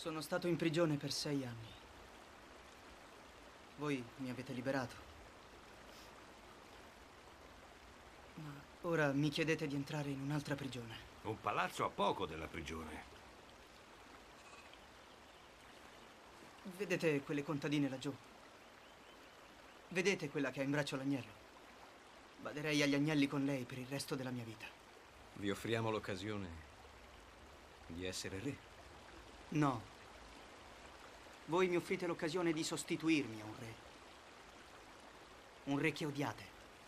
G: Sono stato in prigione per sei anni. Voi mi avete liberato. Ma ora mi chiedete di entrare in un'altra prigione.
B: Un palazzo a poco della prigione.
G: Vedete quelle contadine laggiù? Vedete quella che ha in braccio l'agnello? Baderei agli agnelli con lei per il resto della mia vita.
A: Vi offriamo l'occasione di essere re.
G: No. Voi mi offrite l'occasione di sostituirmi a un re. Un re che odiate.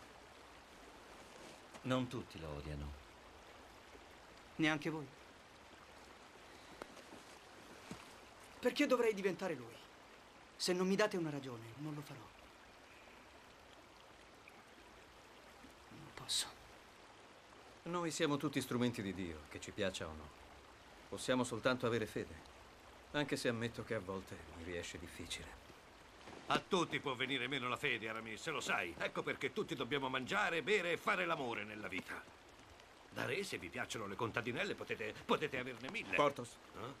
C: Non tutti lo odiano.
G: Neanche voi. Perché dovrei diventare lui? Se non mi date una ragione, non lo farò. Non posso.
A: Noi siamo tutti strumenti di Dio, che ci piaccia o no. Possiamo soltanto avere fede, anche se ammetto che a volte mi riesce difficile.
B: A tutti può venire meno la fede, Aramis, lo sai. Ecco perché tutti dobbiamo mangiare, bere e fare l'amore nella vita. Da re, se vi piacciono le contadinelle, potete, potete averne mille.
A: Porthos.
B: Eh?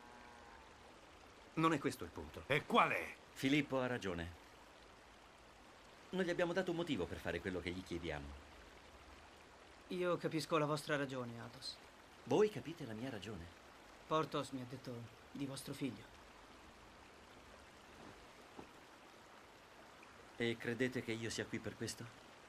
A: Non è questo il punto.
B: E qual è?
C: Filippo ha ragione. Non gli abbiamo dato un motivo per fare quello che gli chiediamo.
G: Io capisco la vostra ragione, Athos.
C: Voi capite la mia ragione?
G: Porthos mi ha detto di vostro figlio.
C: E credete che io sia qui per questo?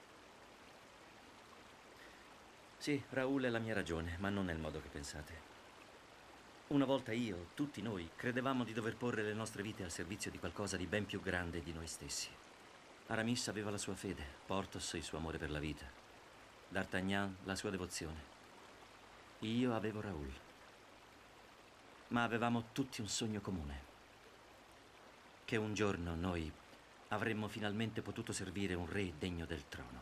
C: Sì, Raoul è la mia ragione, ma non nel modo che pensate. Una volta io, tutti noi, credevamo di dover porre le nostre vite al servizio di qualcosa di ben più grande di noi stessi. Aramis aveva la sua fede, Porthos il suo amore per la vita, D'Artagnan la sua devozione. Io avevo Raoul. Ma avevamo tutti un sogno comune. Che un giorno noi avremmo finalmente potuto servire un re degno del trono.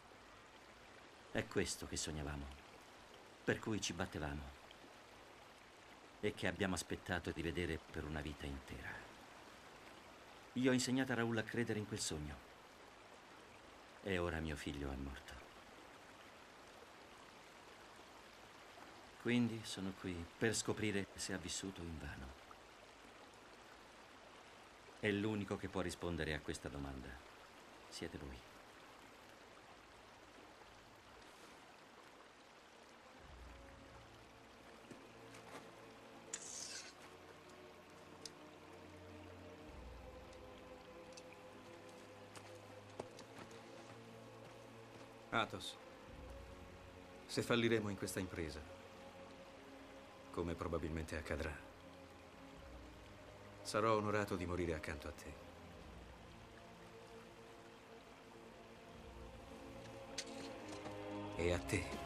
C: È questo che sognavamo, per cui ci battevamo e che abbiamo aspettato di vedere per una vita intera. Io ho insegnato a Raoul a credere in quel sogno e ora mio figlio è morto. Quindi sono qui per scoprire se ha vissuto invano. E l'unico che può rispondere a questa domanda siete voi.
A: Athos, se falliremo in questa impresa, come probabilmente accadrà, sarò onorato di morire accanto a te. E a te.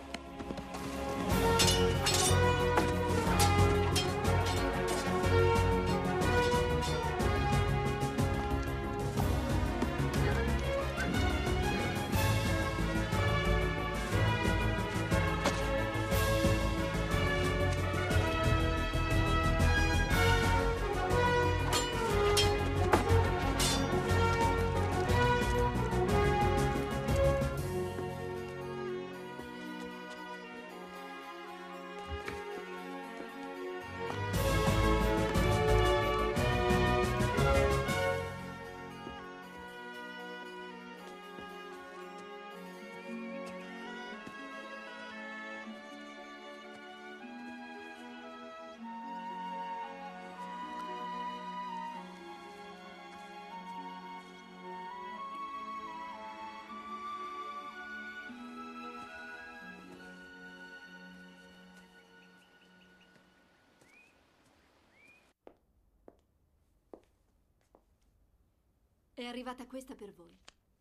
R: È arrivata questa per voi.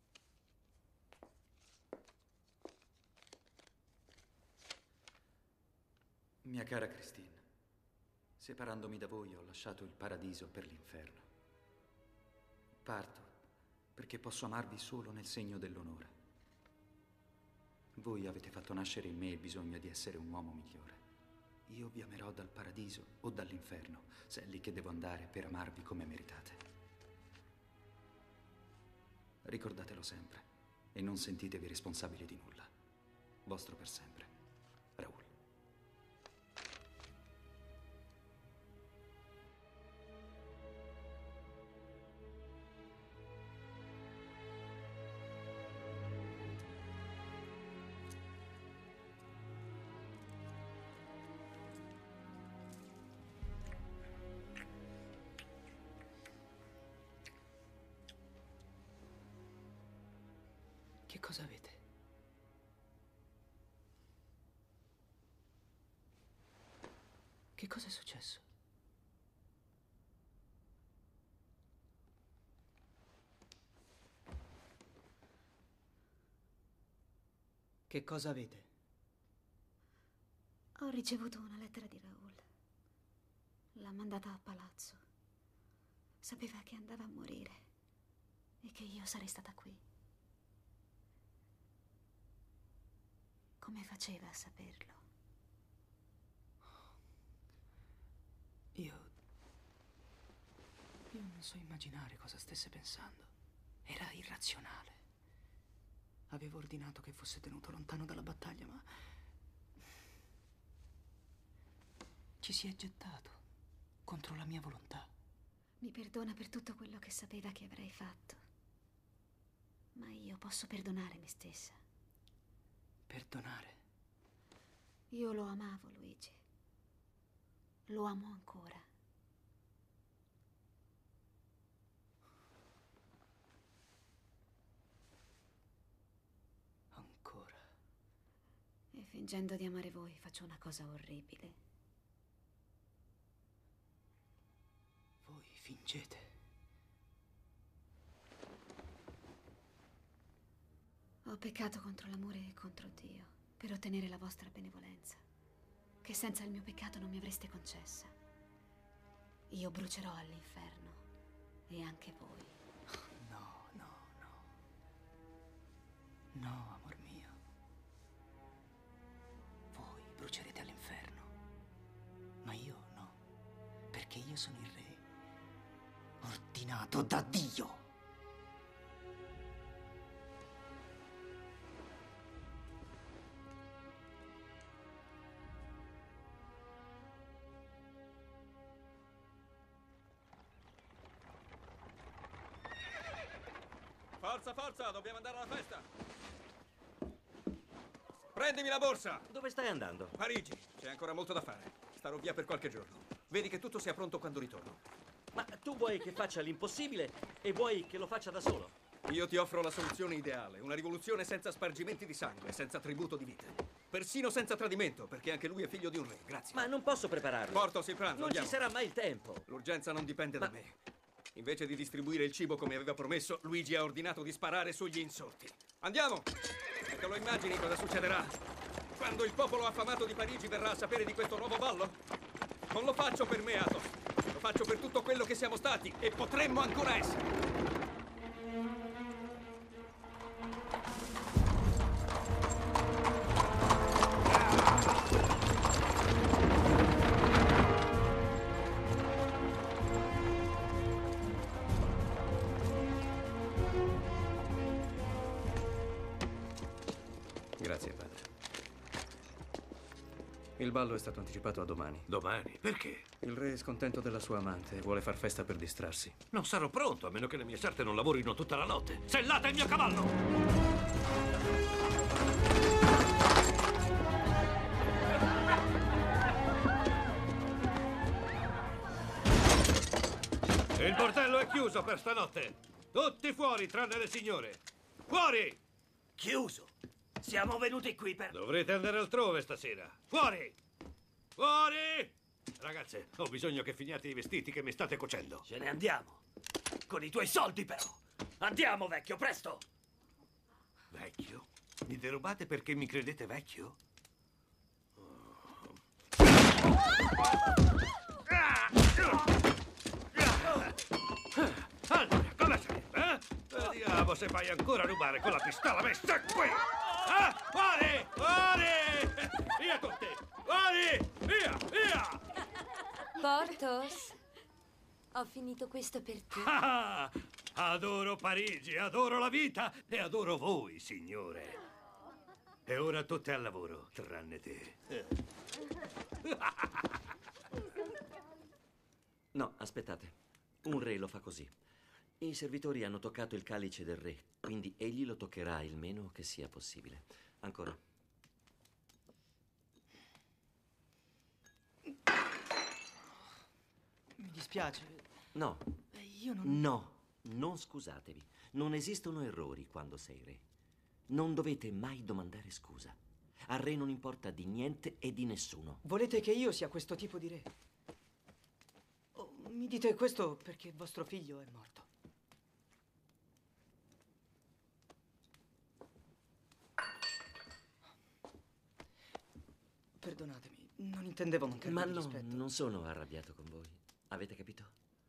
E: Mia cara Christine, separandomi da voi ho lasciato il paradiso per l'inferno. Parto perché posso amarvi solo nel segno dell'onore. Voi avete fatto nascere in me il bisogno di essere un uomo migliore. Io vi amerò dal paradiso o dall'inferno, se è lì che devo andare per amarvi come meritate. Ricordatelo sempre e non sentitevi responsabili di nulla. Vostro per sempre, Raoul.
G: Che cosa avete? Che cosa è successo? Che cosa avete?
I: Ho ricevuto una lettera di Raoul. L'ha mandata a palazzo. Sapeva che andava a morire e che io sarei stata qui. Come faceva a saperlo?
G: Io... Io non so immaginare cosa stesse pensando. Era irrazionale. Avevo ordinato che fosse tenuto lontano dalla battaglia, ma... ci si è gettato contro la mia volontà.
I: Mi perdona per tutto quello che sapeva che avrei fatto. Ma io posso perdonare me stessa.
G: Perdonare?
I: Io lo amavo, Luigi. Lo amo ancora.
G: Ancora?
I: E fingendo di amare voi faccio una cosa orribile.
G: Voi fingete?
I: Ho peccato contro l'amore e contro Dio per ottenere la vostra benevolenza, che senza il mio peccato non mi avreste concessa. Io brucerò all'inferno e anche voi.
G: No, no, no. No, amor mio. Voi brucerete all'inferno, ma io no, perché io sono il re, ordinato da Dio.
K: Forza, forza, dobbiamo andare alla festa. Prendimi la borsa.
C: Dove stai andando?
K: Parigi, c'è ancora molto da fare. Starò via per qualche giorno. Vedi che tutto sia pronto quando ritorno.
C: Ma tu vuoi che faccia l'impossibile e vuoi che lo faccia da solo?
K: Io ti offro la soluzione ideale, una rivoluzione senza spargimenti di sangue, senza tributo di vite. Persino senza tradimento, perché anche lui è figlio di un re. Grazie.
C: Ma non posso prepararlo.
K: Porto, il pranzo,
C: Non
K: andiamo.
C: ci sarà mai il tempo.
K: L'urgenza non dipende
C: Ma...
K: da me. Invece di distribuire il cibo come aveva promesso, Luigi ha ordinato di sparare sugli insorti. Andiamo! E te lo immagini cosa succederà? Quando il popolo affamato di Parigi verrà a sapere di questo nuovo ballo? Non lo faccio per me, Athos. Lo faccio per tutto quello che siamo stati e potremmo ancora essere. Grazie, padre. Il ballo è stato anticipato a domani.
B: Domani? Perché?
A: Il re è scontento della sua amante e vuole far festa per distrarsi.
B: Non sarò pronto, a meno che le mie serte non lavorino tutta la notte. Sellate il mio cavallo! Il bordello è chiuso per stanotte. Tutti fuori, tranne le signore. Fuori!
M: Chiuso? Siamo venuti qui per...
B: Dovrete andare altrove stasera. Fuori! Fuori! Ragazze, ho bisogno che finiate i vestiti che mi state cucendo.
M: Ce ne andiamo. Con i tuoi soldi, però. Andiamo, vecchio, presto!
B: Vecchio? Mi derubate perché mi credete vecchio? Allora, come sei? Eh? Vediamo se vai ancora a rubare con la pistola messa qui! Ah, fuori! Fuori! Via tutti! Fuori! Via! Via!
L: Porthos, ho finito questo per te.
B: Ah, adoro Parigi, adoro la vita e adoro voi, signore. E ora tutte al lavoro, tranne te.
C: No, aspettate. Un re lo fa così. I servitori hanno toccato il calice del re, quindi egli lo toccherà il meno che sia possibile. Ancora.
G: Mi dispiace.
C: No.
G: Io non...
C: No, non scusatevi. Non esistono errori quando sei re. Non dovete mai domandare scusa. Al re non importa di niente e di nessuno.
G: Volete che io sia questo tipo di re? Oh, mi dite questo perché vostro figlio è morto. Perdonatemi, non intendevo mancarvi
C: Ma
G: di
C: no,
G: rispetto.
C: non sono arrabbiato con voi. Avete capito?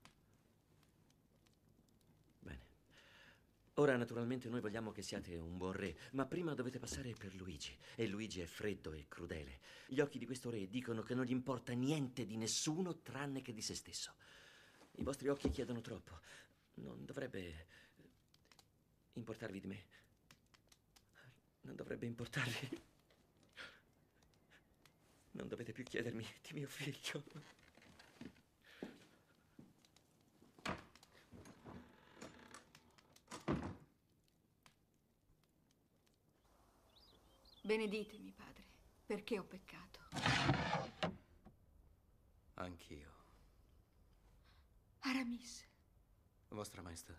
C: Bene. Ora, naturalmente, noi vogliamo che siate un buon re, ma prima dovete passare per Luigi. E Luigi è freddo e crudele. Gli occhi di questo re dicono che non gli importa niente di nessuno tranne che di se stesso. I vostri occhi chiedono troppo. Non dovrebbe importarvi di me. Non dovrebbe importarvi. Non dovete più chiedermi di mio figlio.
S: Beneditemi, padre, perché ho peccato.
A: Anch'io.
S: Aramis.
A: Vostra Maestà,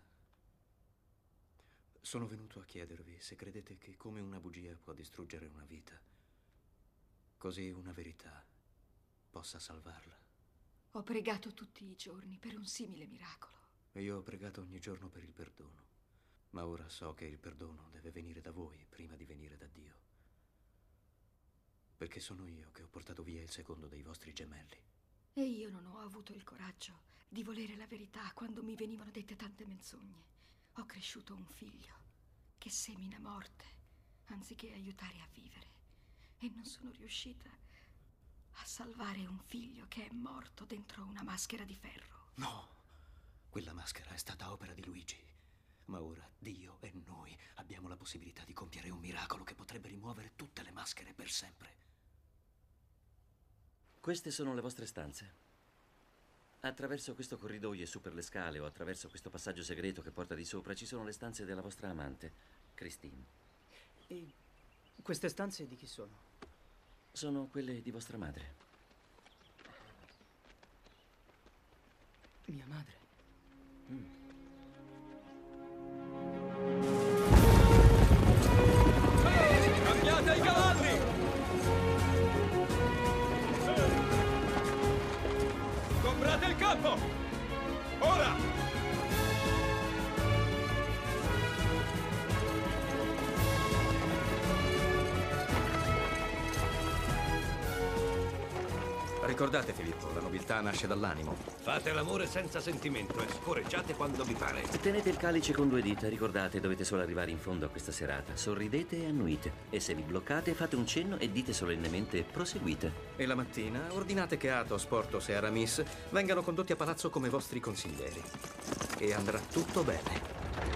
A: sono venuto a chiedervi se credete che come una bugia può distruggere una vita, così una verità possa salvarla.
S: Ho pregato tutti i giorni per un simile miracolo.
A: E io ho pregato ogni giorno per il perdono, ma ora so che il perdono deve venire da voi prima di venire da Dio. Perché sono io che ho portato via il secondo dei vostri gemelli.
S: E io non ho avuto il coraggio di volere la verità quando mi venivano dette tante menzogne. Ho cresciuto un figlio che semina morte anziché aiutare a vivere. E non sono riuscita a salvare un figlio che è morto dentro una maschera di ferro.
A: No, quella maschera è stata opera di Luigi. Ma ora Dio e noi abbiamo la possibilità di compiere un miracolo che potrebbe rimuovere tutte le maschere per sempre.
C: Queste sono le vostre stanze. Attraverso questo corridoio e su per le scale o attraverso questo passaggio segreto che porta di sopra ci sono le stanze della vostra amante, Christine.
G: E queste stanze di chi sono?
C: Sono quelle di vostra madre.
G: Mia madre?
C: Mm.
K: Cambiate i cavalli! Comprate il campo! Ora!
A: Ricordate, Filippo, la nobiltà nasce dall'animo.
B: Fate l'amore senza sentimento e scorreggiate quando vi pare.
C: Tenete il calice con due dita, ricordate, dovete solo arrivare in fondo a questa serata. Sorridete e annuite. E se vi bloccate, fate un cenno e dite solennemente proseguite.
A: E la mattina ordinate che Athos, Porthos e Aramis vengano condotti a palazzo come vostri consiglieri. E andrà tutto bene.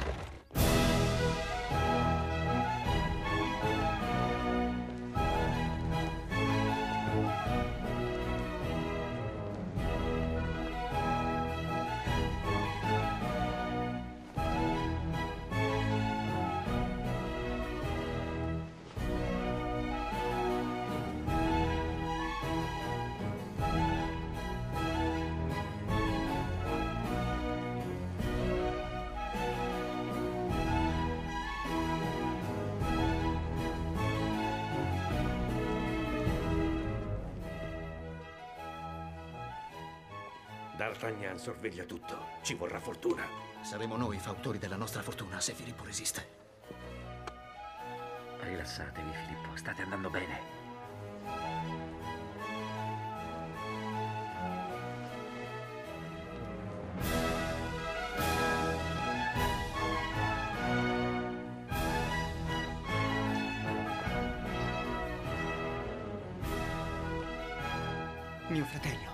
B: D'Artagnan sorveglia tutto. Ci vorrà fortuna.
A: Saremo noi fautori della nostra fortuna se Filippo resiste.
C: Rilassatevi, Filippo. State andando bene.
G: Mio fratello.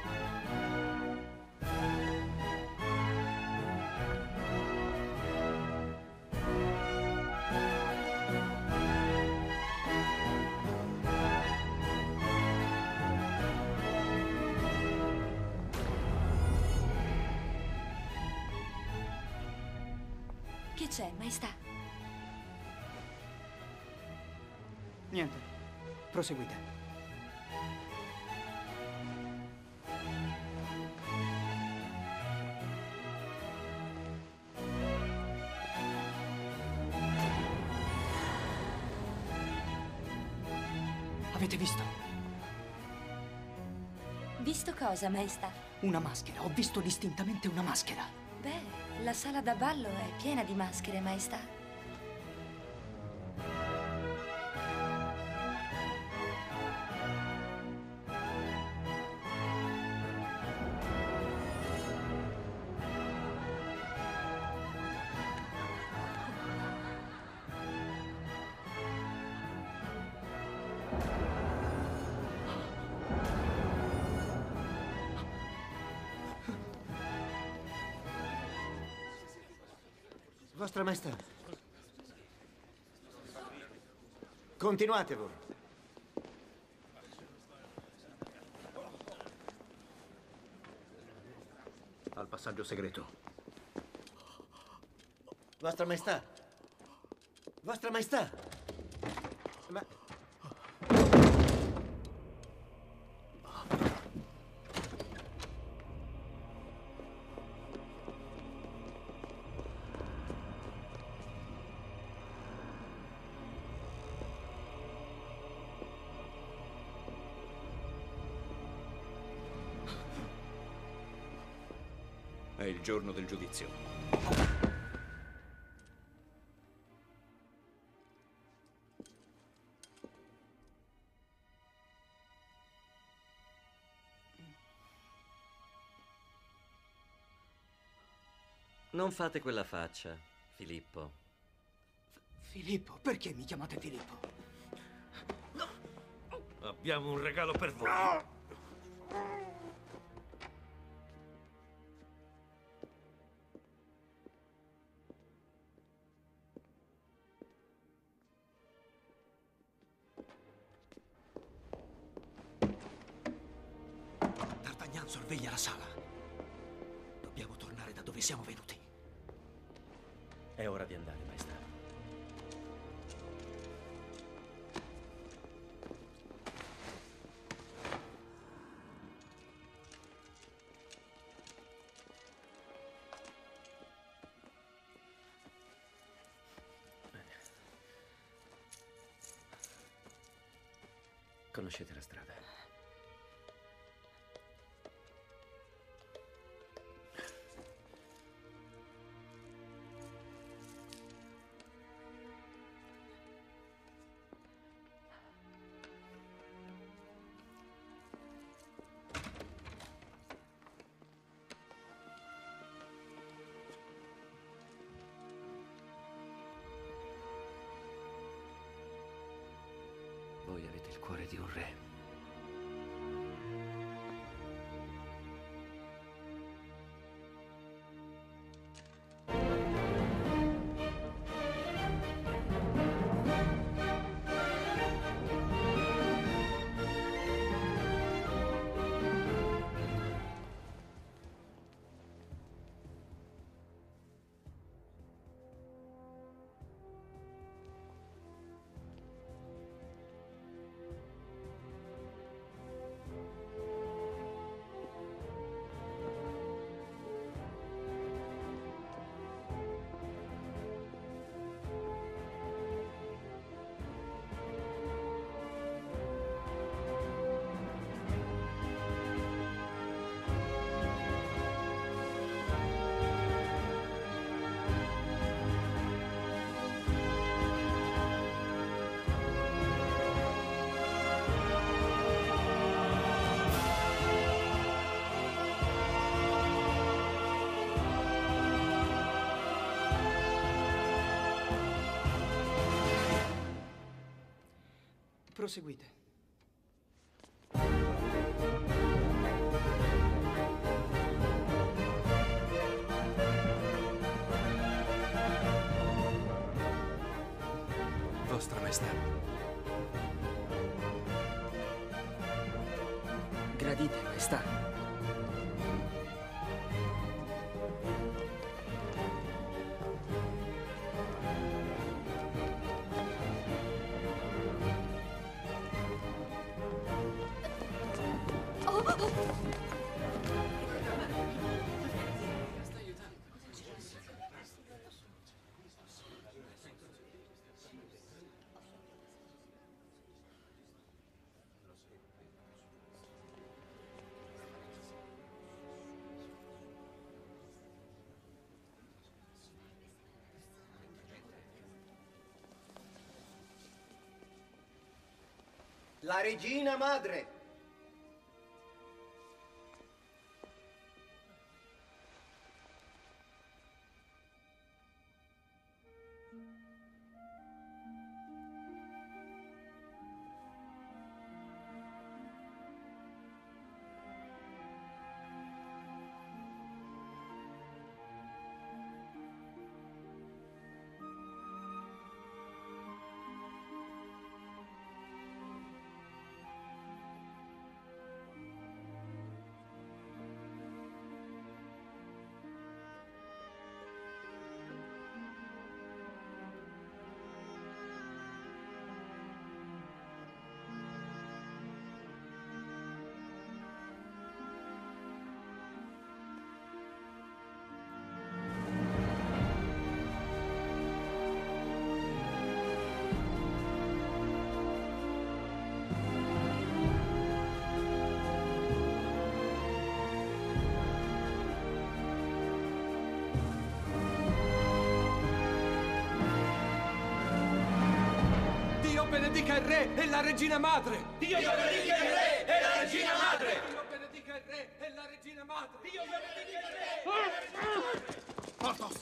L: Che c'è, maestà?
G: Niente. Proseguite. Avete visto?
L: Visto cosa, maestà?
G: Una maschera. Ho visto distintamente una maschera.
L: Beh, la sala da ballo è piena di maschere, maestà.
D: Vostra Maestà. Continuate voi.
A: Al passaggio segreto.
D: Vostra Maestà. Vostra Maestà. Ma...
K: È il giorno del giudizio.
C: Non fate quella faccia, Filippo.
G: Filippo? Perché mi chiamate Filippo?
B: Abbiamo un regalo per voi.
F: D'Artagnan sorveglia la sala. Dobbiamo tornare da dove siamo venuti.
C: È ora di andare, maestà. Conoscete la strada? Voi avete il cuore di un re.
G: Proseguite.
Q: Vostra Maestà.
G: Gradite, Maestà.
T: La regina madre!
Q: benedica il re e la regina madre!
O: Dio benedica il re e la regina madre!
Q: Dio benedica il re e la regina madre!
O: Dio benedica il re e la regina madre!
Q: Portos!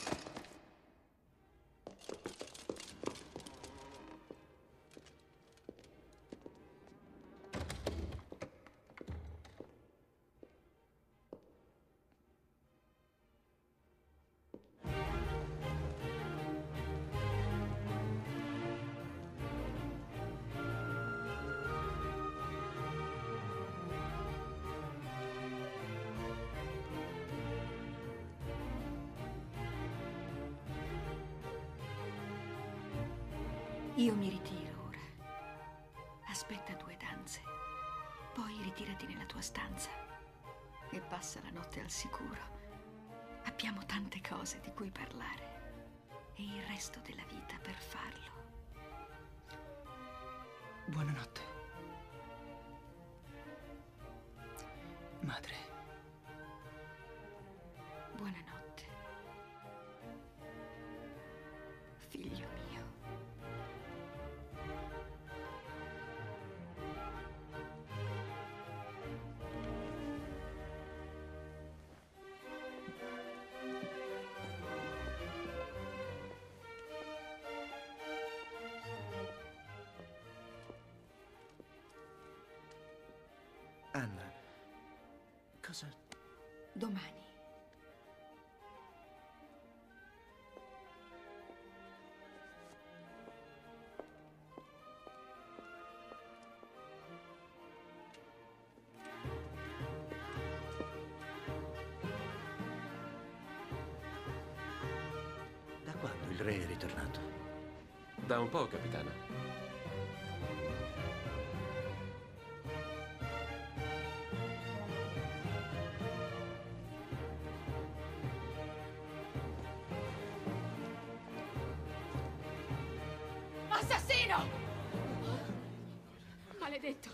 S: Io mi ritiro ora. Aspetta due danze. Poi ritirati nella tua stanza e passa la notte al sicuro. Abbiamo tante cose di cui parlare e il resto della vita per farlo.
G: Buonanotte. Madre.
S: Buonanotte. Figlio mio.
D: Anna, cosa...
S: Domani.
D: Da quando il re è ritornato?
Q: Da un po', capitano.
I: Assassino! Maledetto.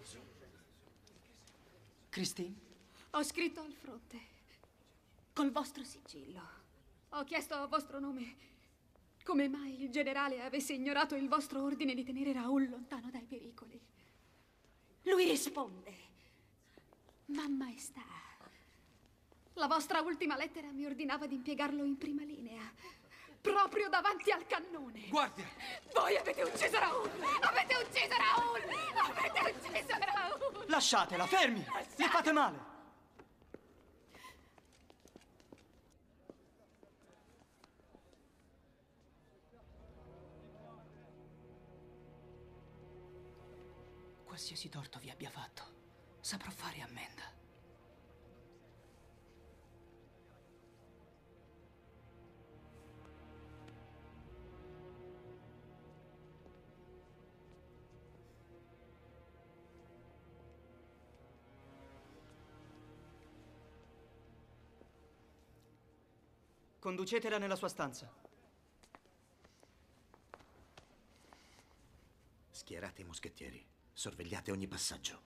G: Christine?
I: Ho scritto al fronte, col vostro sigillo. Ho chiesto a vostro nome come mai il generale avesse ignorato il vostro ordine di tenere Raoul lontano dai pericoli. Lui risponde: Ma maestà, la vostra ultima lettera mi ordinava di impiegarlo in prima linea, proprio davanti al cannone.
Q: Guardia!
I: Voi avete ucciso Raoul! Avete ucciso Raoul! Avete ucciso Raoul!
G: Lasciatela, fermi! Le fate male! Qualsiasi torto vi abbia fatto, saprò fare ammenda. Conducetela nella sua stanza.
D: Schierate i moschettieri. Sorvegliate ogni passaggio.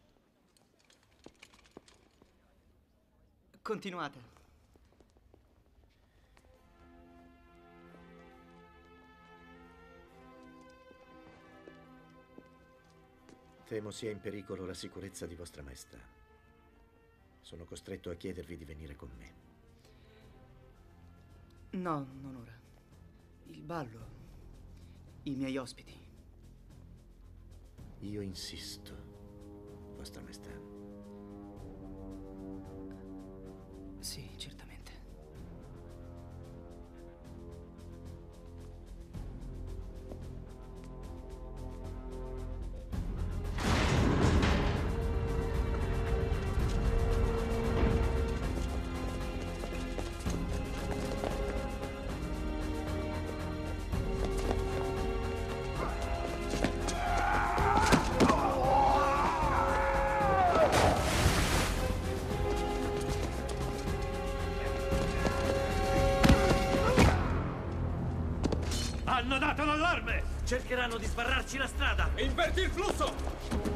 G: Continuate.
D: Temo sia in pericolo la sicurezza di Vostra Maestà. Sono costretto a chiedervi di venire con me.
G: No, non ora. Il ballo. I miei ospiti.
D: Io insisto, Vostra Maestà.
G: Sì, certamente.
M: Hanno dato l'allarme!
C: Cercheranno di sbarrarci la strada!
K: Inverti il flusso!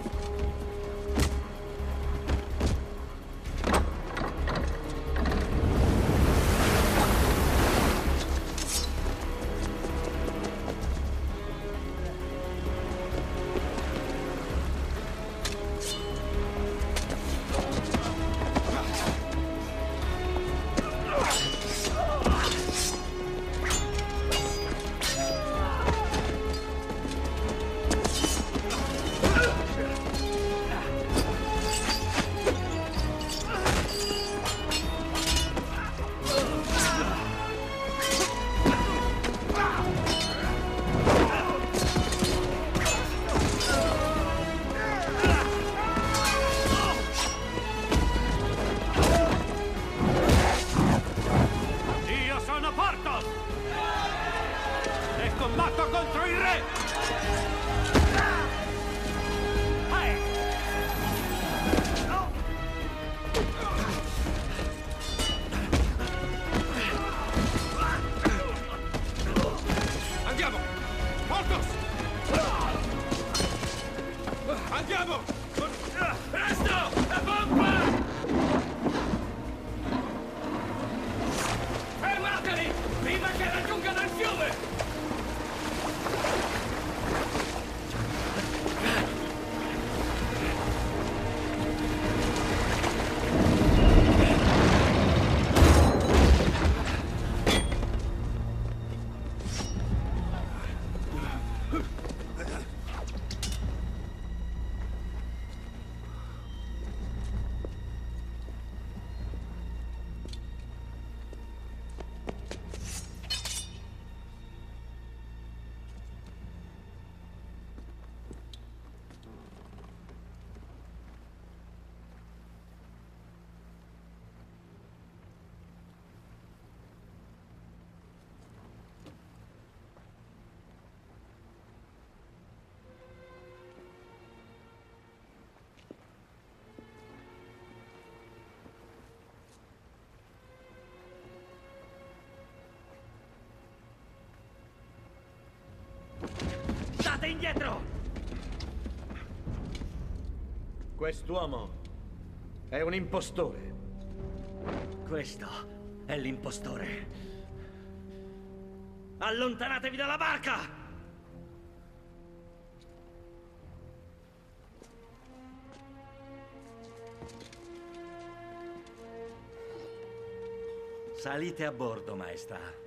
M: State indietro!
B: Quest'uomo è un impostore.
C: Questo è l'impostore. Allontanatevi dalla barca! Salite a bordo, maestà.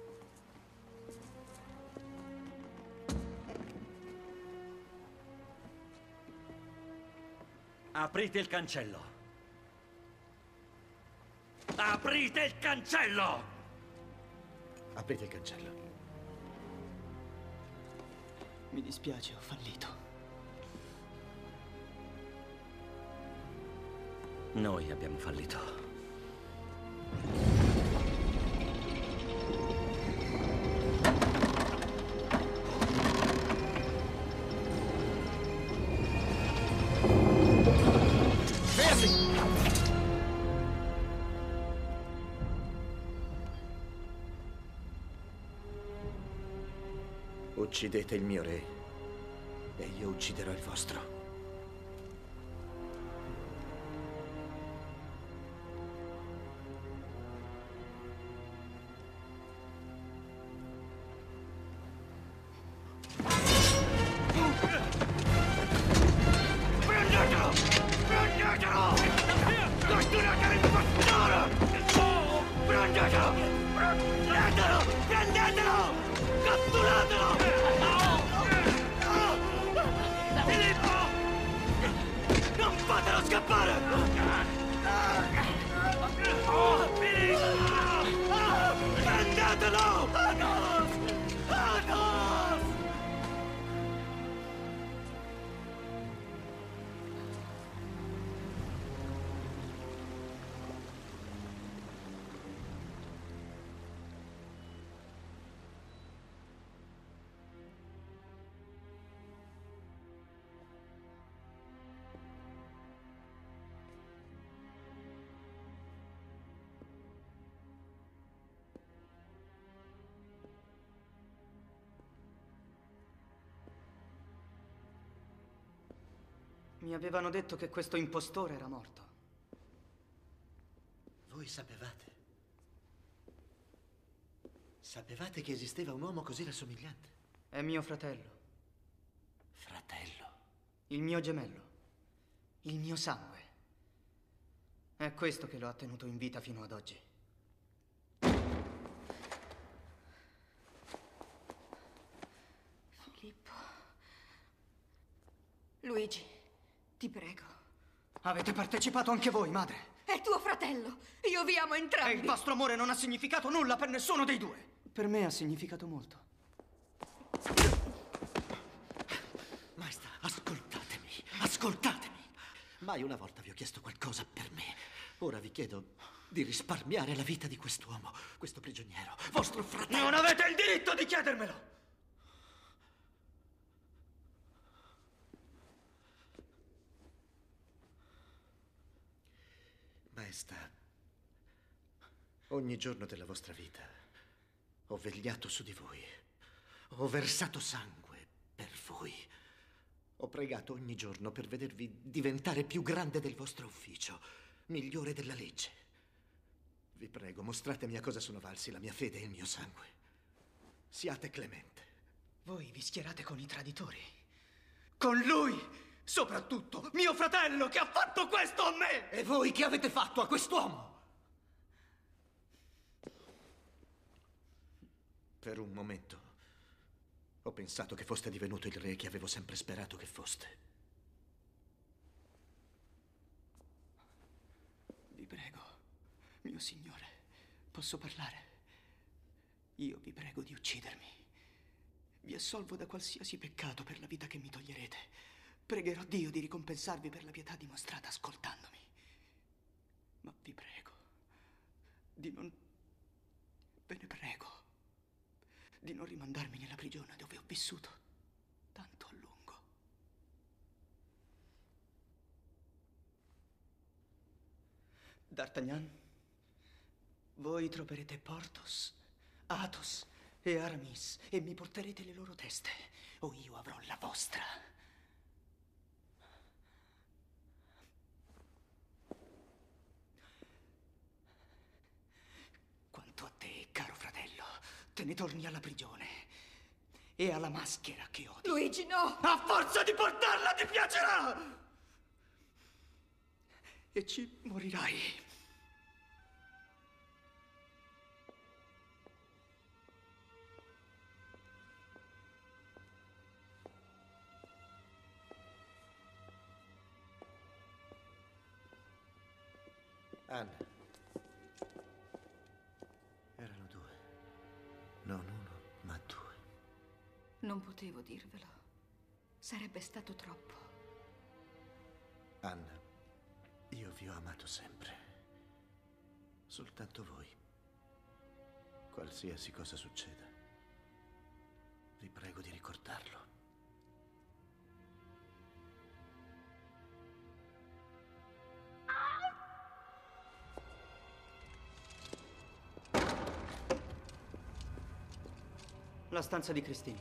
C: Aprite il cancello. Aprite il cancello!
D: Aprite il cancello.
G: Mi dispiace, ho fallito.
C: Noi abbiamo fallito.
D: Uccidete il mio re e io ucciderò il vostro.
M: Prendetelo! Prendetelo! Prendetelo! Catturatelo! Filippo! Non fatelo scappare! Prendetelo! Anos! Anos!
G: Mi avevano detto che questo impostore era morto.
D: Voi sapevate? Sapevate che esisteva un uomo così rassomigliante?
G: È mio fratello.
D: Fratello?
G: Il mio gemello. Il mio sangue. È questo che lo ha tenuto in vita fino ad oggi.
S: Filippo. Luigi. Ti prego.
G: Avete partecipato anche voi, madre.
S: È tuo fratello. Io vi amo entrambi.
G: E il vostro amore non ha significato nulla per nessuno dei due. Per me ha significato molto.
D: Maestà, ascoltatemi, ascoltatemi. Mai una volta vi ho chiesto qualcosa per me. Ora vi chiedo di risparmiare la vita di quest'uomo, questo prigioniero, vostro fratello.
G: Non avete il diritto di chiedermelo!
D: Maestà, ogni giorno della vostra vita ho vegliato su di voi, ho versato sangue per voi, ho pregato ogni giorno per vedervi diventare più grande del vostro ufficio, migliore della legge. Vi prego, mostratemi a cosa sono valsi la mia fede e il mio sangue. Siate clemente.
G: Voi vi schierate con i traditori. Con lui! Soprattutto mio fratello che ha fatto questo a me!
D: E voi che avete fatto a quest'uomo? Per un momento ho pensato che foste divenuto il re che avevo sempre sperato che foste.
G: Vi prego, mio signore, posso parlare? Io vi prego di uccidermi. Vi assolvo da qualsiasi peccato per la vita che mi toglierete. Pregherò Dio di ricompensarvi per la pietà dimostrata ascoltandomi. Ma vi prego di non... Ve ne prego di non rimandarmi nella prigione dove ho vissuto tanto a lungo. D'Artagnan, voi troverete Porthos, Athos e Aramis e mi porterete le loro teste, o io avrò la vostra. Quanto a te, caro fratello, te ne torni alla prigione e alla maschera che odi.
S: Luigi, no!
G: A forza di portarla ti piacerà! E ci morirai.
D: Anna. Erano due. Non uno, ma due.
S: Non potevo dirvelo. Sarebbe stato troppo.
D: Anna, io vi ho amato sempre. Soltanto voi. Qualsiasi cosa succeda, vi prego di ricordarlo.
G: La stanza di Christine.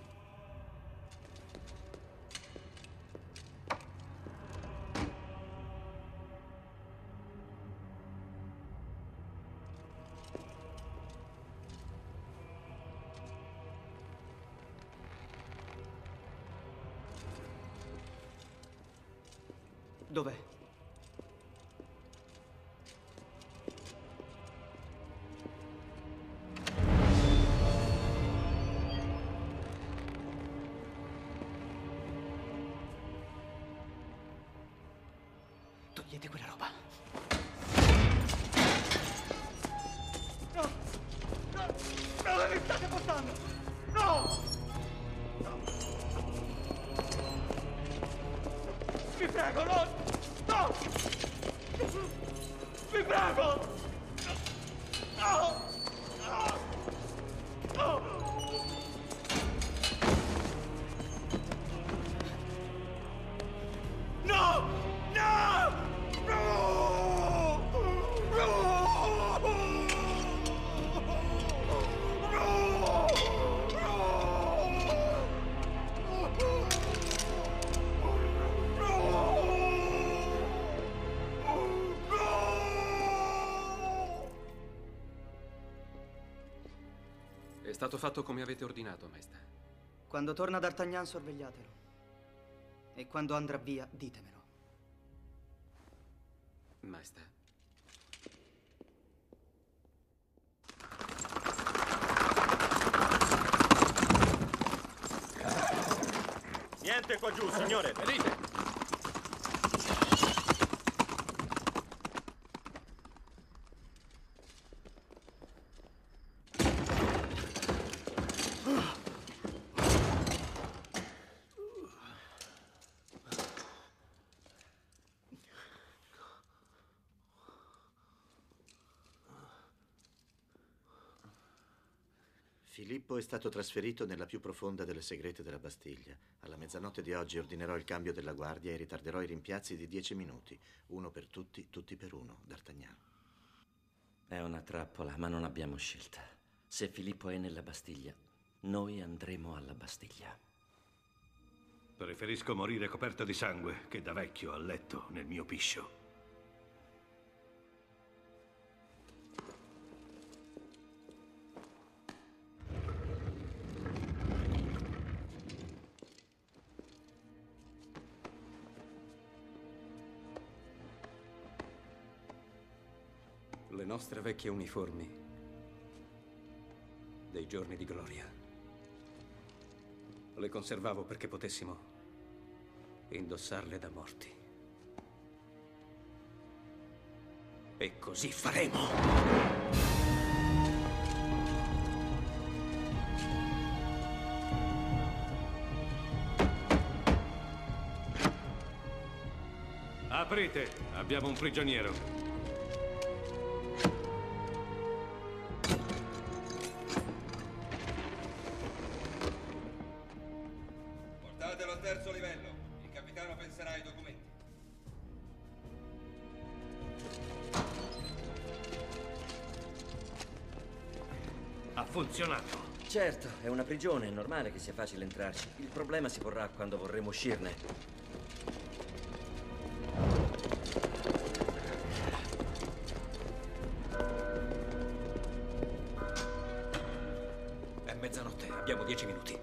G: Dov'è? Togliete quella roba.
T: No! No! No, dove mi state portando? No! No! Vi prego, no! No! Vi prego! No! No! No! No! No! No!
Q: È stato fatto come avete ordinato, maestà.
G: Quando torna D'Artagnan, sorvegliatelo. E quando andrà via, ditemelo.
Q: Maestà.
C: Niente qua giù, signore.
Q: Venite.
D: Filippo è stato trasferito nella più profonda delle segrete della Bastiglia. Alla mezzanotte di oggi ordinerò il cambio della guardia e ritarderò i rimpiazzi di dieci minuti. Uno per tutti, tutti per uno, D'Artagnan.
C: È una trappola, ma non abbiamo scelta. Se Filippo è nella Bastiglia, noi andremo alla Bastiglia.
B: Preferisco morire coperto di sangue che da vecchio a letto nel mio piscio.
A: Le nostre vecchie uniformi dei giorni di gloria. Le conservavo perché potessimo indossarle da morti. E così faremo!
B: Aprite! Abbiamo un prigioniero.
K: Portatelo al terzo livello. Il capitano penserà ai documenti.
B: Ha funzionato.
C: Certo, è una prigione, è normale che sia facile entrarci. Il problema si porrà quando vorremo uscirne.
A: È mezzanotte, abbiamo dieci minuti.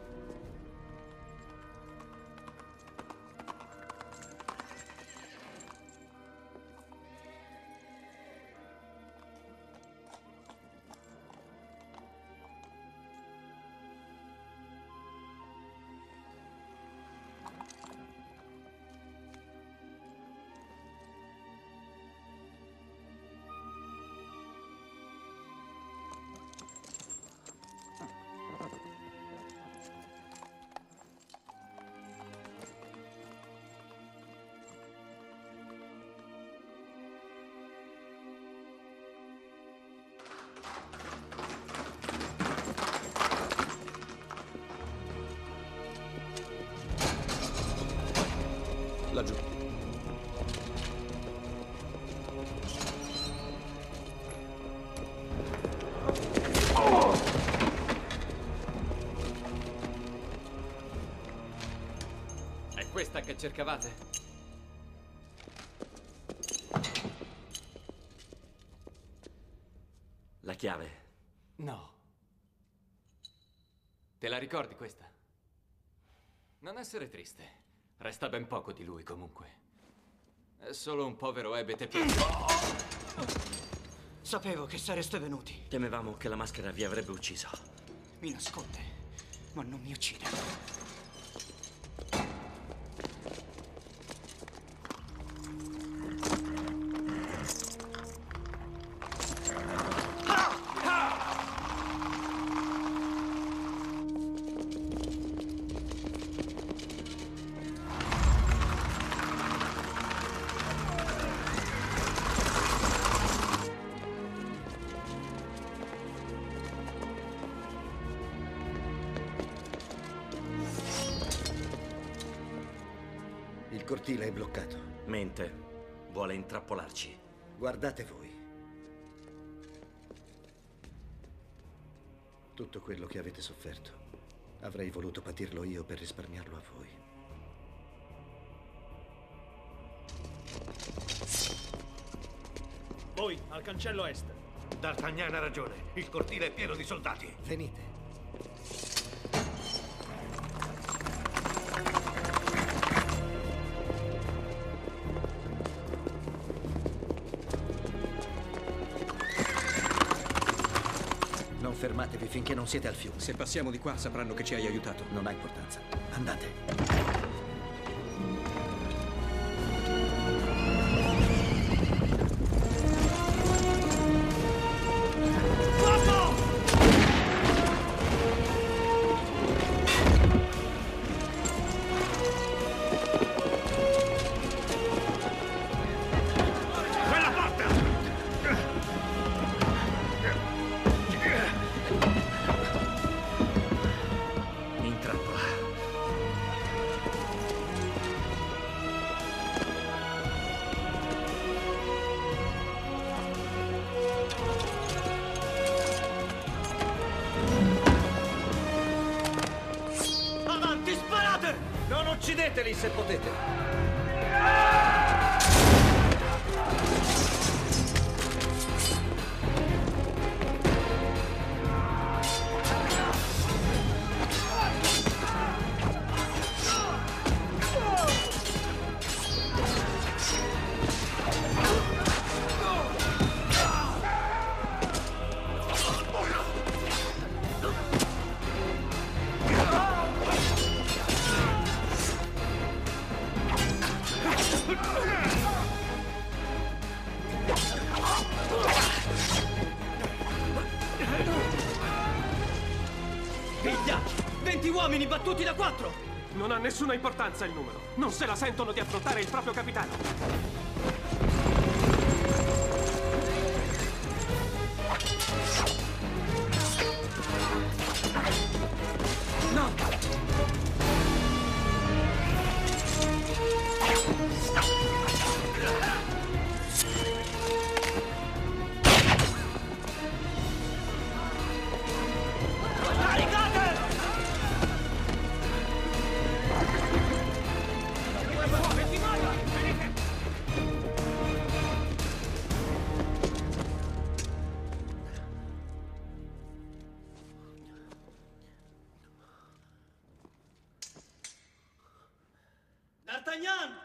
A: Laggiù.
Q: È questa che cercavate?
C: La chiave.
Q: No. Te la ricordi questa? Non essere triste. Resta ben poco di lui, comunque. È solo un povero ebete per...
G: Sapevo che sareste venuti.
C: Temevamo che la maschera vi avrebbe ucciso.
G: Mi nasconde, ma non mi uccide.
D: Il cortile è bloccato.
C: Mente. Vuole intrappolarci.
D: Guardate voi. Tutto quello che avete sofferto, avrei voluto patirlo io per risparmiarlo a voi.
K: Voi, al cancello est.
B: D'Artagnan ha ragione. Il cortile è pieno di soldati.
D: Venite. Non fermatevi finché non siete al fiume.
K: Se passiamo di qua sapranno che ci hai aiutato.
D: Non ha importanza. Andate. Uccideteli se potete.
F: venti uomini battuti da quattro!
K: Non ha nessuna importanza il numero. Non se la sentono di affrontare il proprio capitano.
F: D'Artagnan!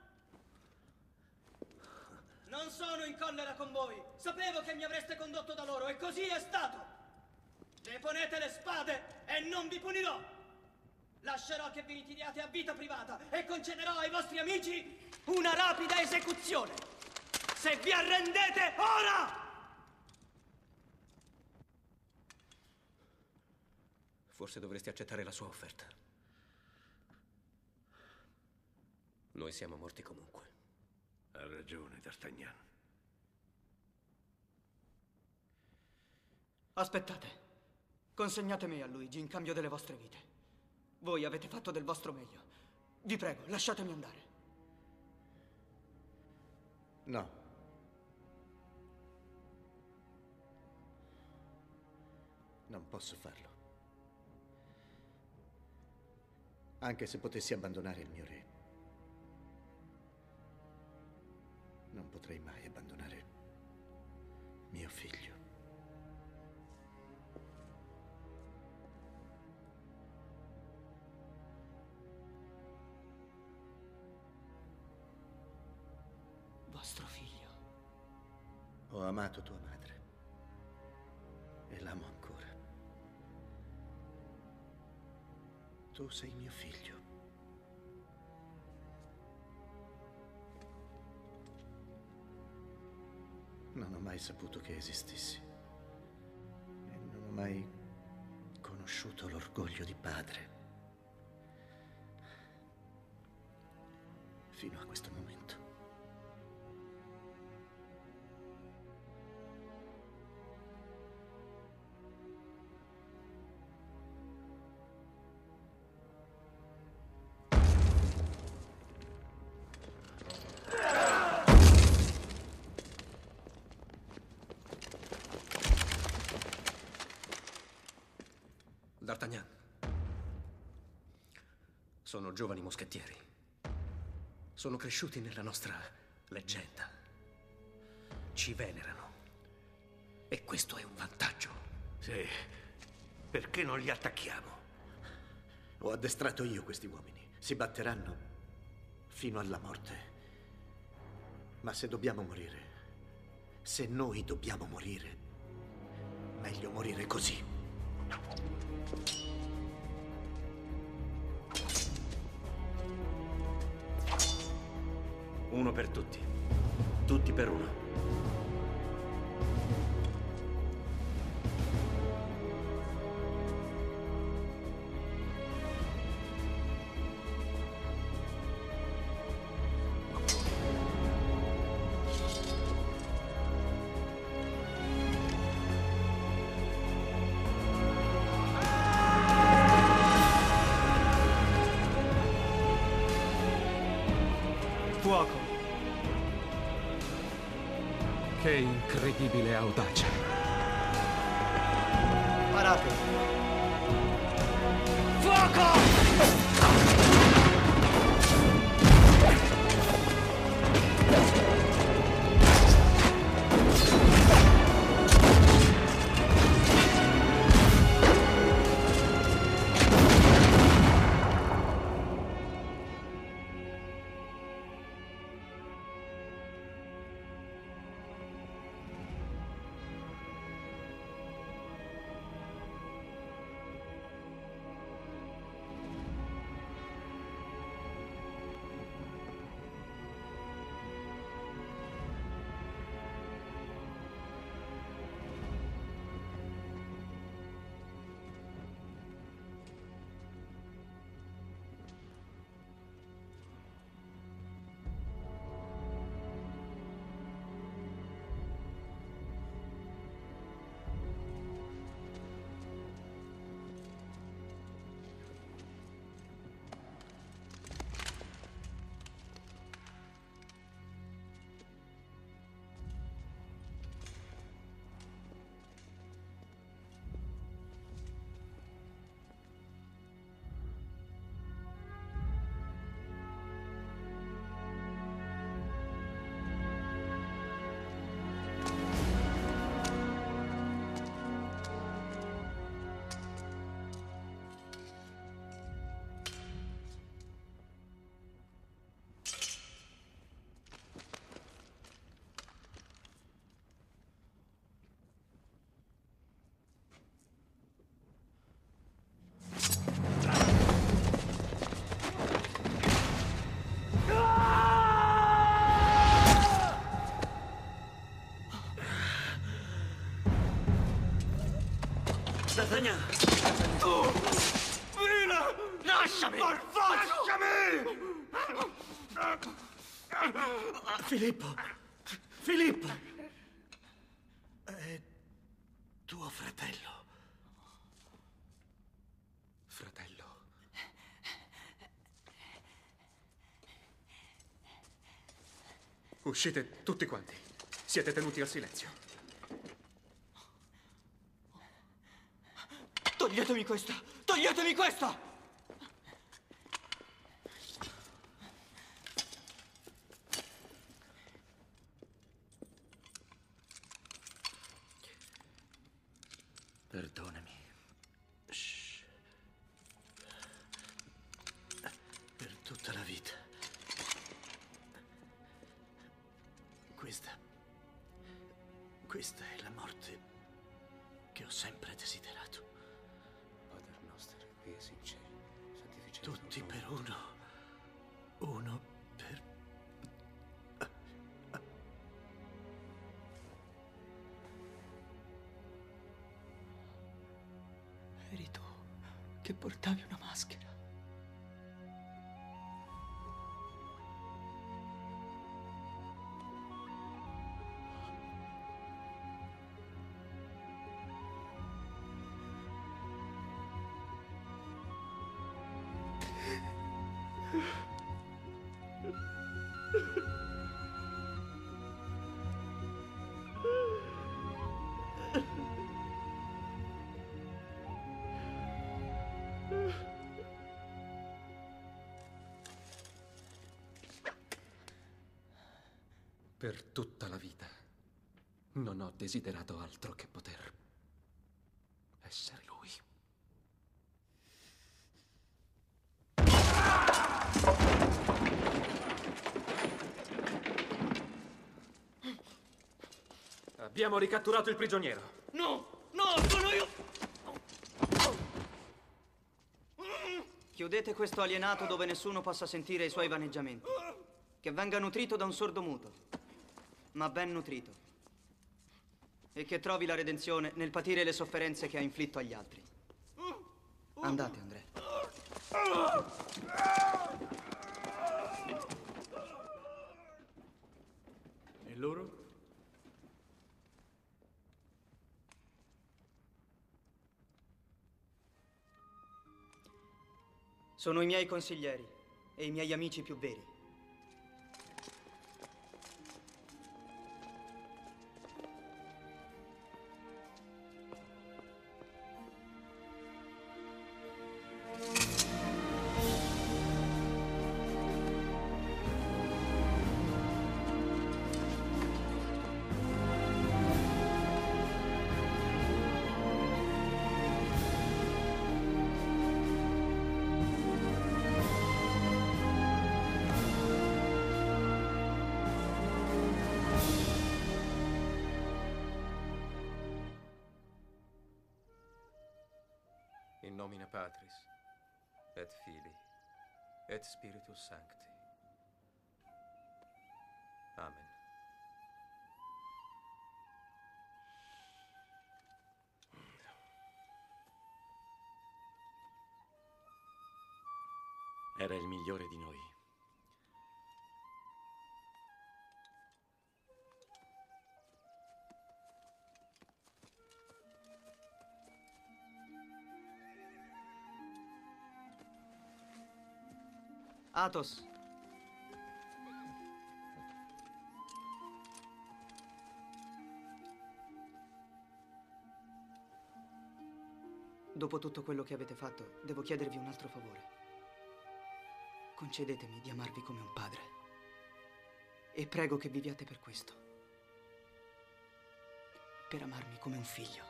F: Non sono in collera con voi. Sapevo che mi avreste condotto da loro e così è stato. Deponete le spade e non vi punirò. Lascerò che vi ritiriate a vita privata e concederò ai vostri amici una rapida esecuzione. Se vi arrendete ora!
K: Forse dovresti accettare la sua offerta. Noi siamo morti comunque.
B: Ha ragione, D'Artagnan.
G: Aspettate. Consegnatemi a Luigi in cambio delle vostre vite. Voi avete fatto del vostro meglio. Vi prego, lasciatemi andare.
D: No. Non posso farlo. Anche se potessi abbandonare il mio re. Non potrei mai abbandonare mio figlio.
G: Vostro figlio.
D: Ho amato tua madre e l'amo ancora. Tu sei mio figlio. Non ho mai saputo che esistessi e non ho mai conosciuto l'orgoglio di padre fino a questo momento.
A: D'Artagnan. Sono giovani moschettieri. Sono cresciuti nella nostra leggenda. Ci venerano. E questo è un vantaggio.
B: Sì. Perché non li attacchiamo?
D: Ho addestrato io questi uomini. Si batteranno fino alla morte. Ma se dobbiamo morire, se noi dobbiamo morire, meglio morire così.
C: Uno per tutti. Tutti per uno.
N: Fuoco! Che incredibile audacia!
G: Parate!
T: Fuoco!
C: D'Artagnan!
T: Oh! Vina!
C: Lasciami!
T: Per forza!
D: Lasciami! Filippo! Filippo! È tuo fratello.
N: Fratello. Uscite tutti quanti. Siete tenuti al silenzio.
G: Toglietemi questa! Toglietemi questa!
D: Perdonami. Shh. Per tutta la vita. Questa... Questa è la morte che ho sempre desiderato.
A: Pater Noster, qui es in cielo, santificetur
D: Tutti
A: nomen
D: per uno. Uno per...
G: Eri tu che portavi una maschera.
N: Per tutta la vita non ho desiderato altro che poter essere lui.
K: Abbiamo ricatturato il prigioniero.
F: No, no, sono io!
G: Chiudete questo alienato dove nessuno possa sentire i suoi vaneggiamenti. Che venga nutrito da un sordo muto, ma ben nutrito. E che trovi la redenzione nel patire le sofferenze che ha inflitto agli altri. Andate, André.
N: E loro?
G: Sono i miei consiglieri e i miei amici più veri.
A: In nomine Patris, et Filii, et Spiritus Sancti. Amen.
C: Era il migliore di noi.
G: Athos. Dopo tutto quello che avete fatto, devo chiedervi un altro favore. Concedetemi di amarvi come un padre. E prego che viviate per questo. Per amarmi come un figlio.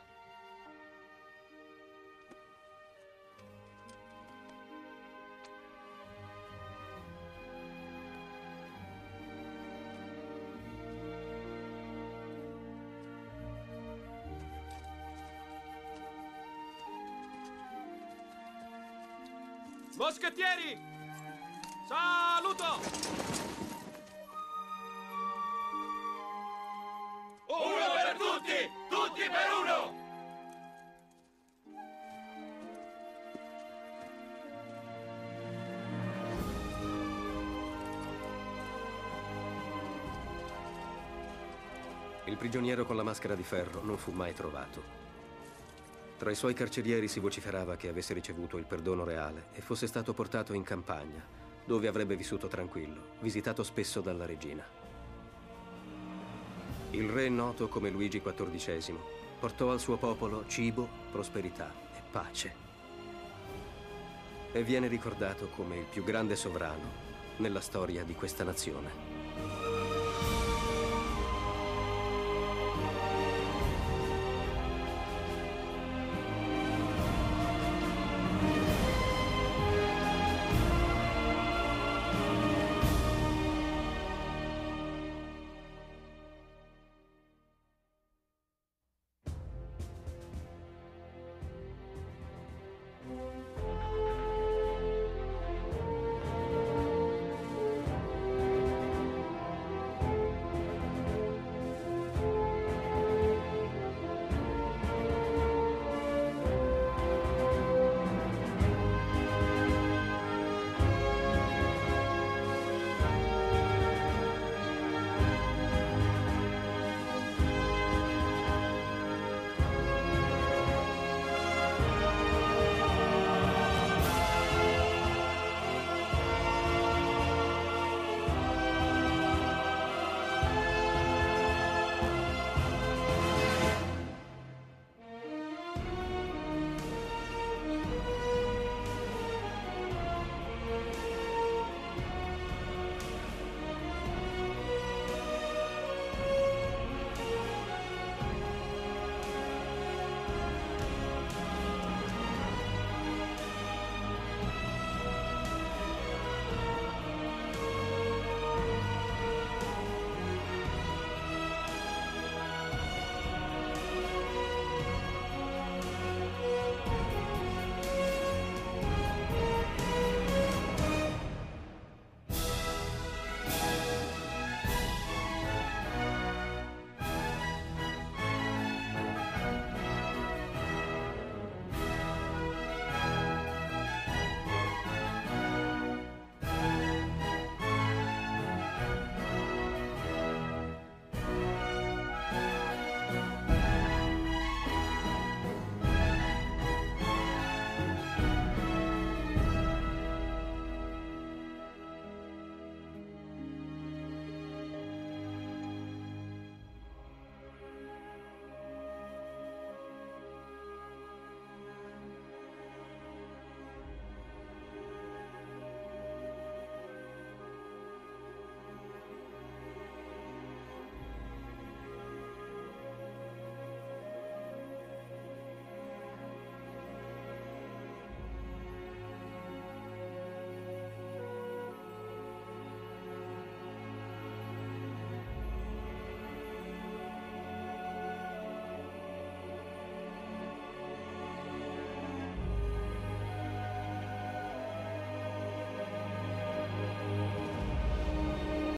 K: Moschettieri! Saluto!
T: Uno per tutti! Tutti per uno!
A: Il prigioniero con la maschera di ferro non fu mai trovato. Tra i suoi carcerieri si vociferava che avesse ricevuto il perdono reale e fosse stato portato in campagna, dove avrebbe vissuto tranquillo, visitato spesso dalla regina. Il re, noto come Luigi quattordicesimo, portò al suo popolo cibo, prosperità e pace. E viene ricordato come il più grande sovrano nella storia di questa nazione.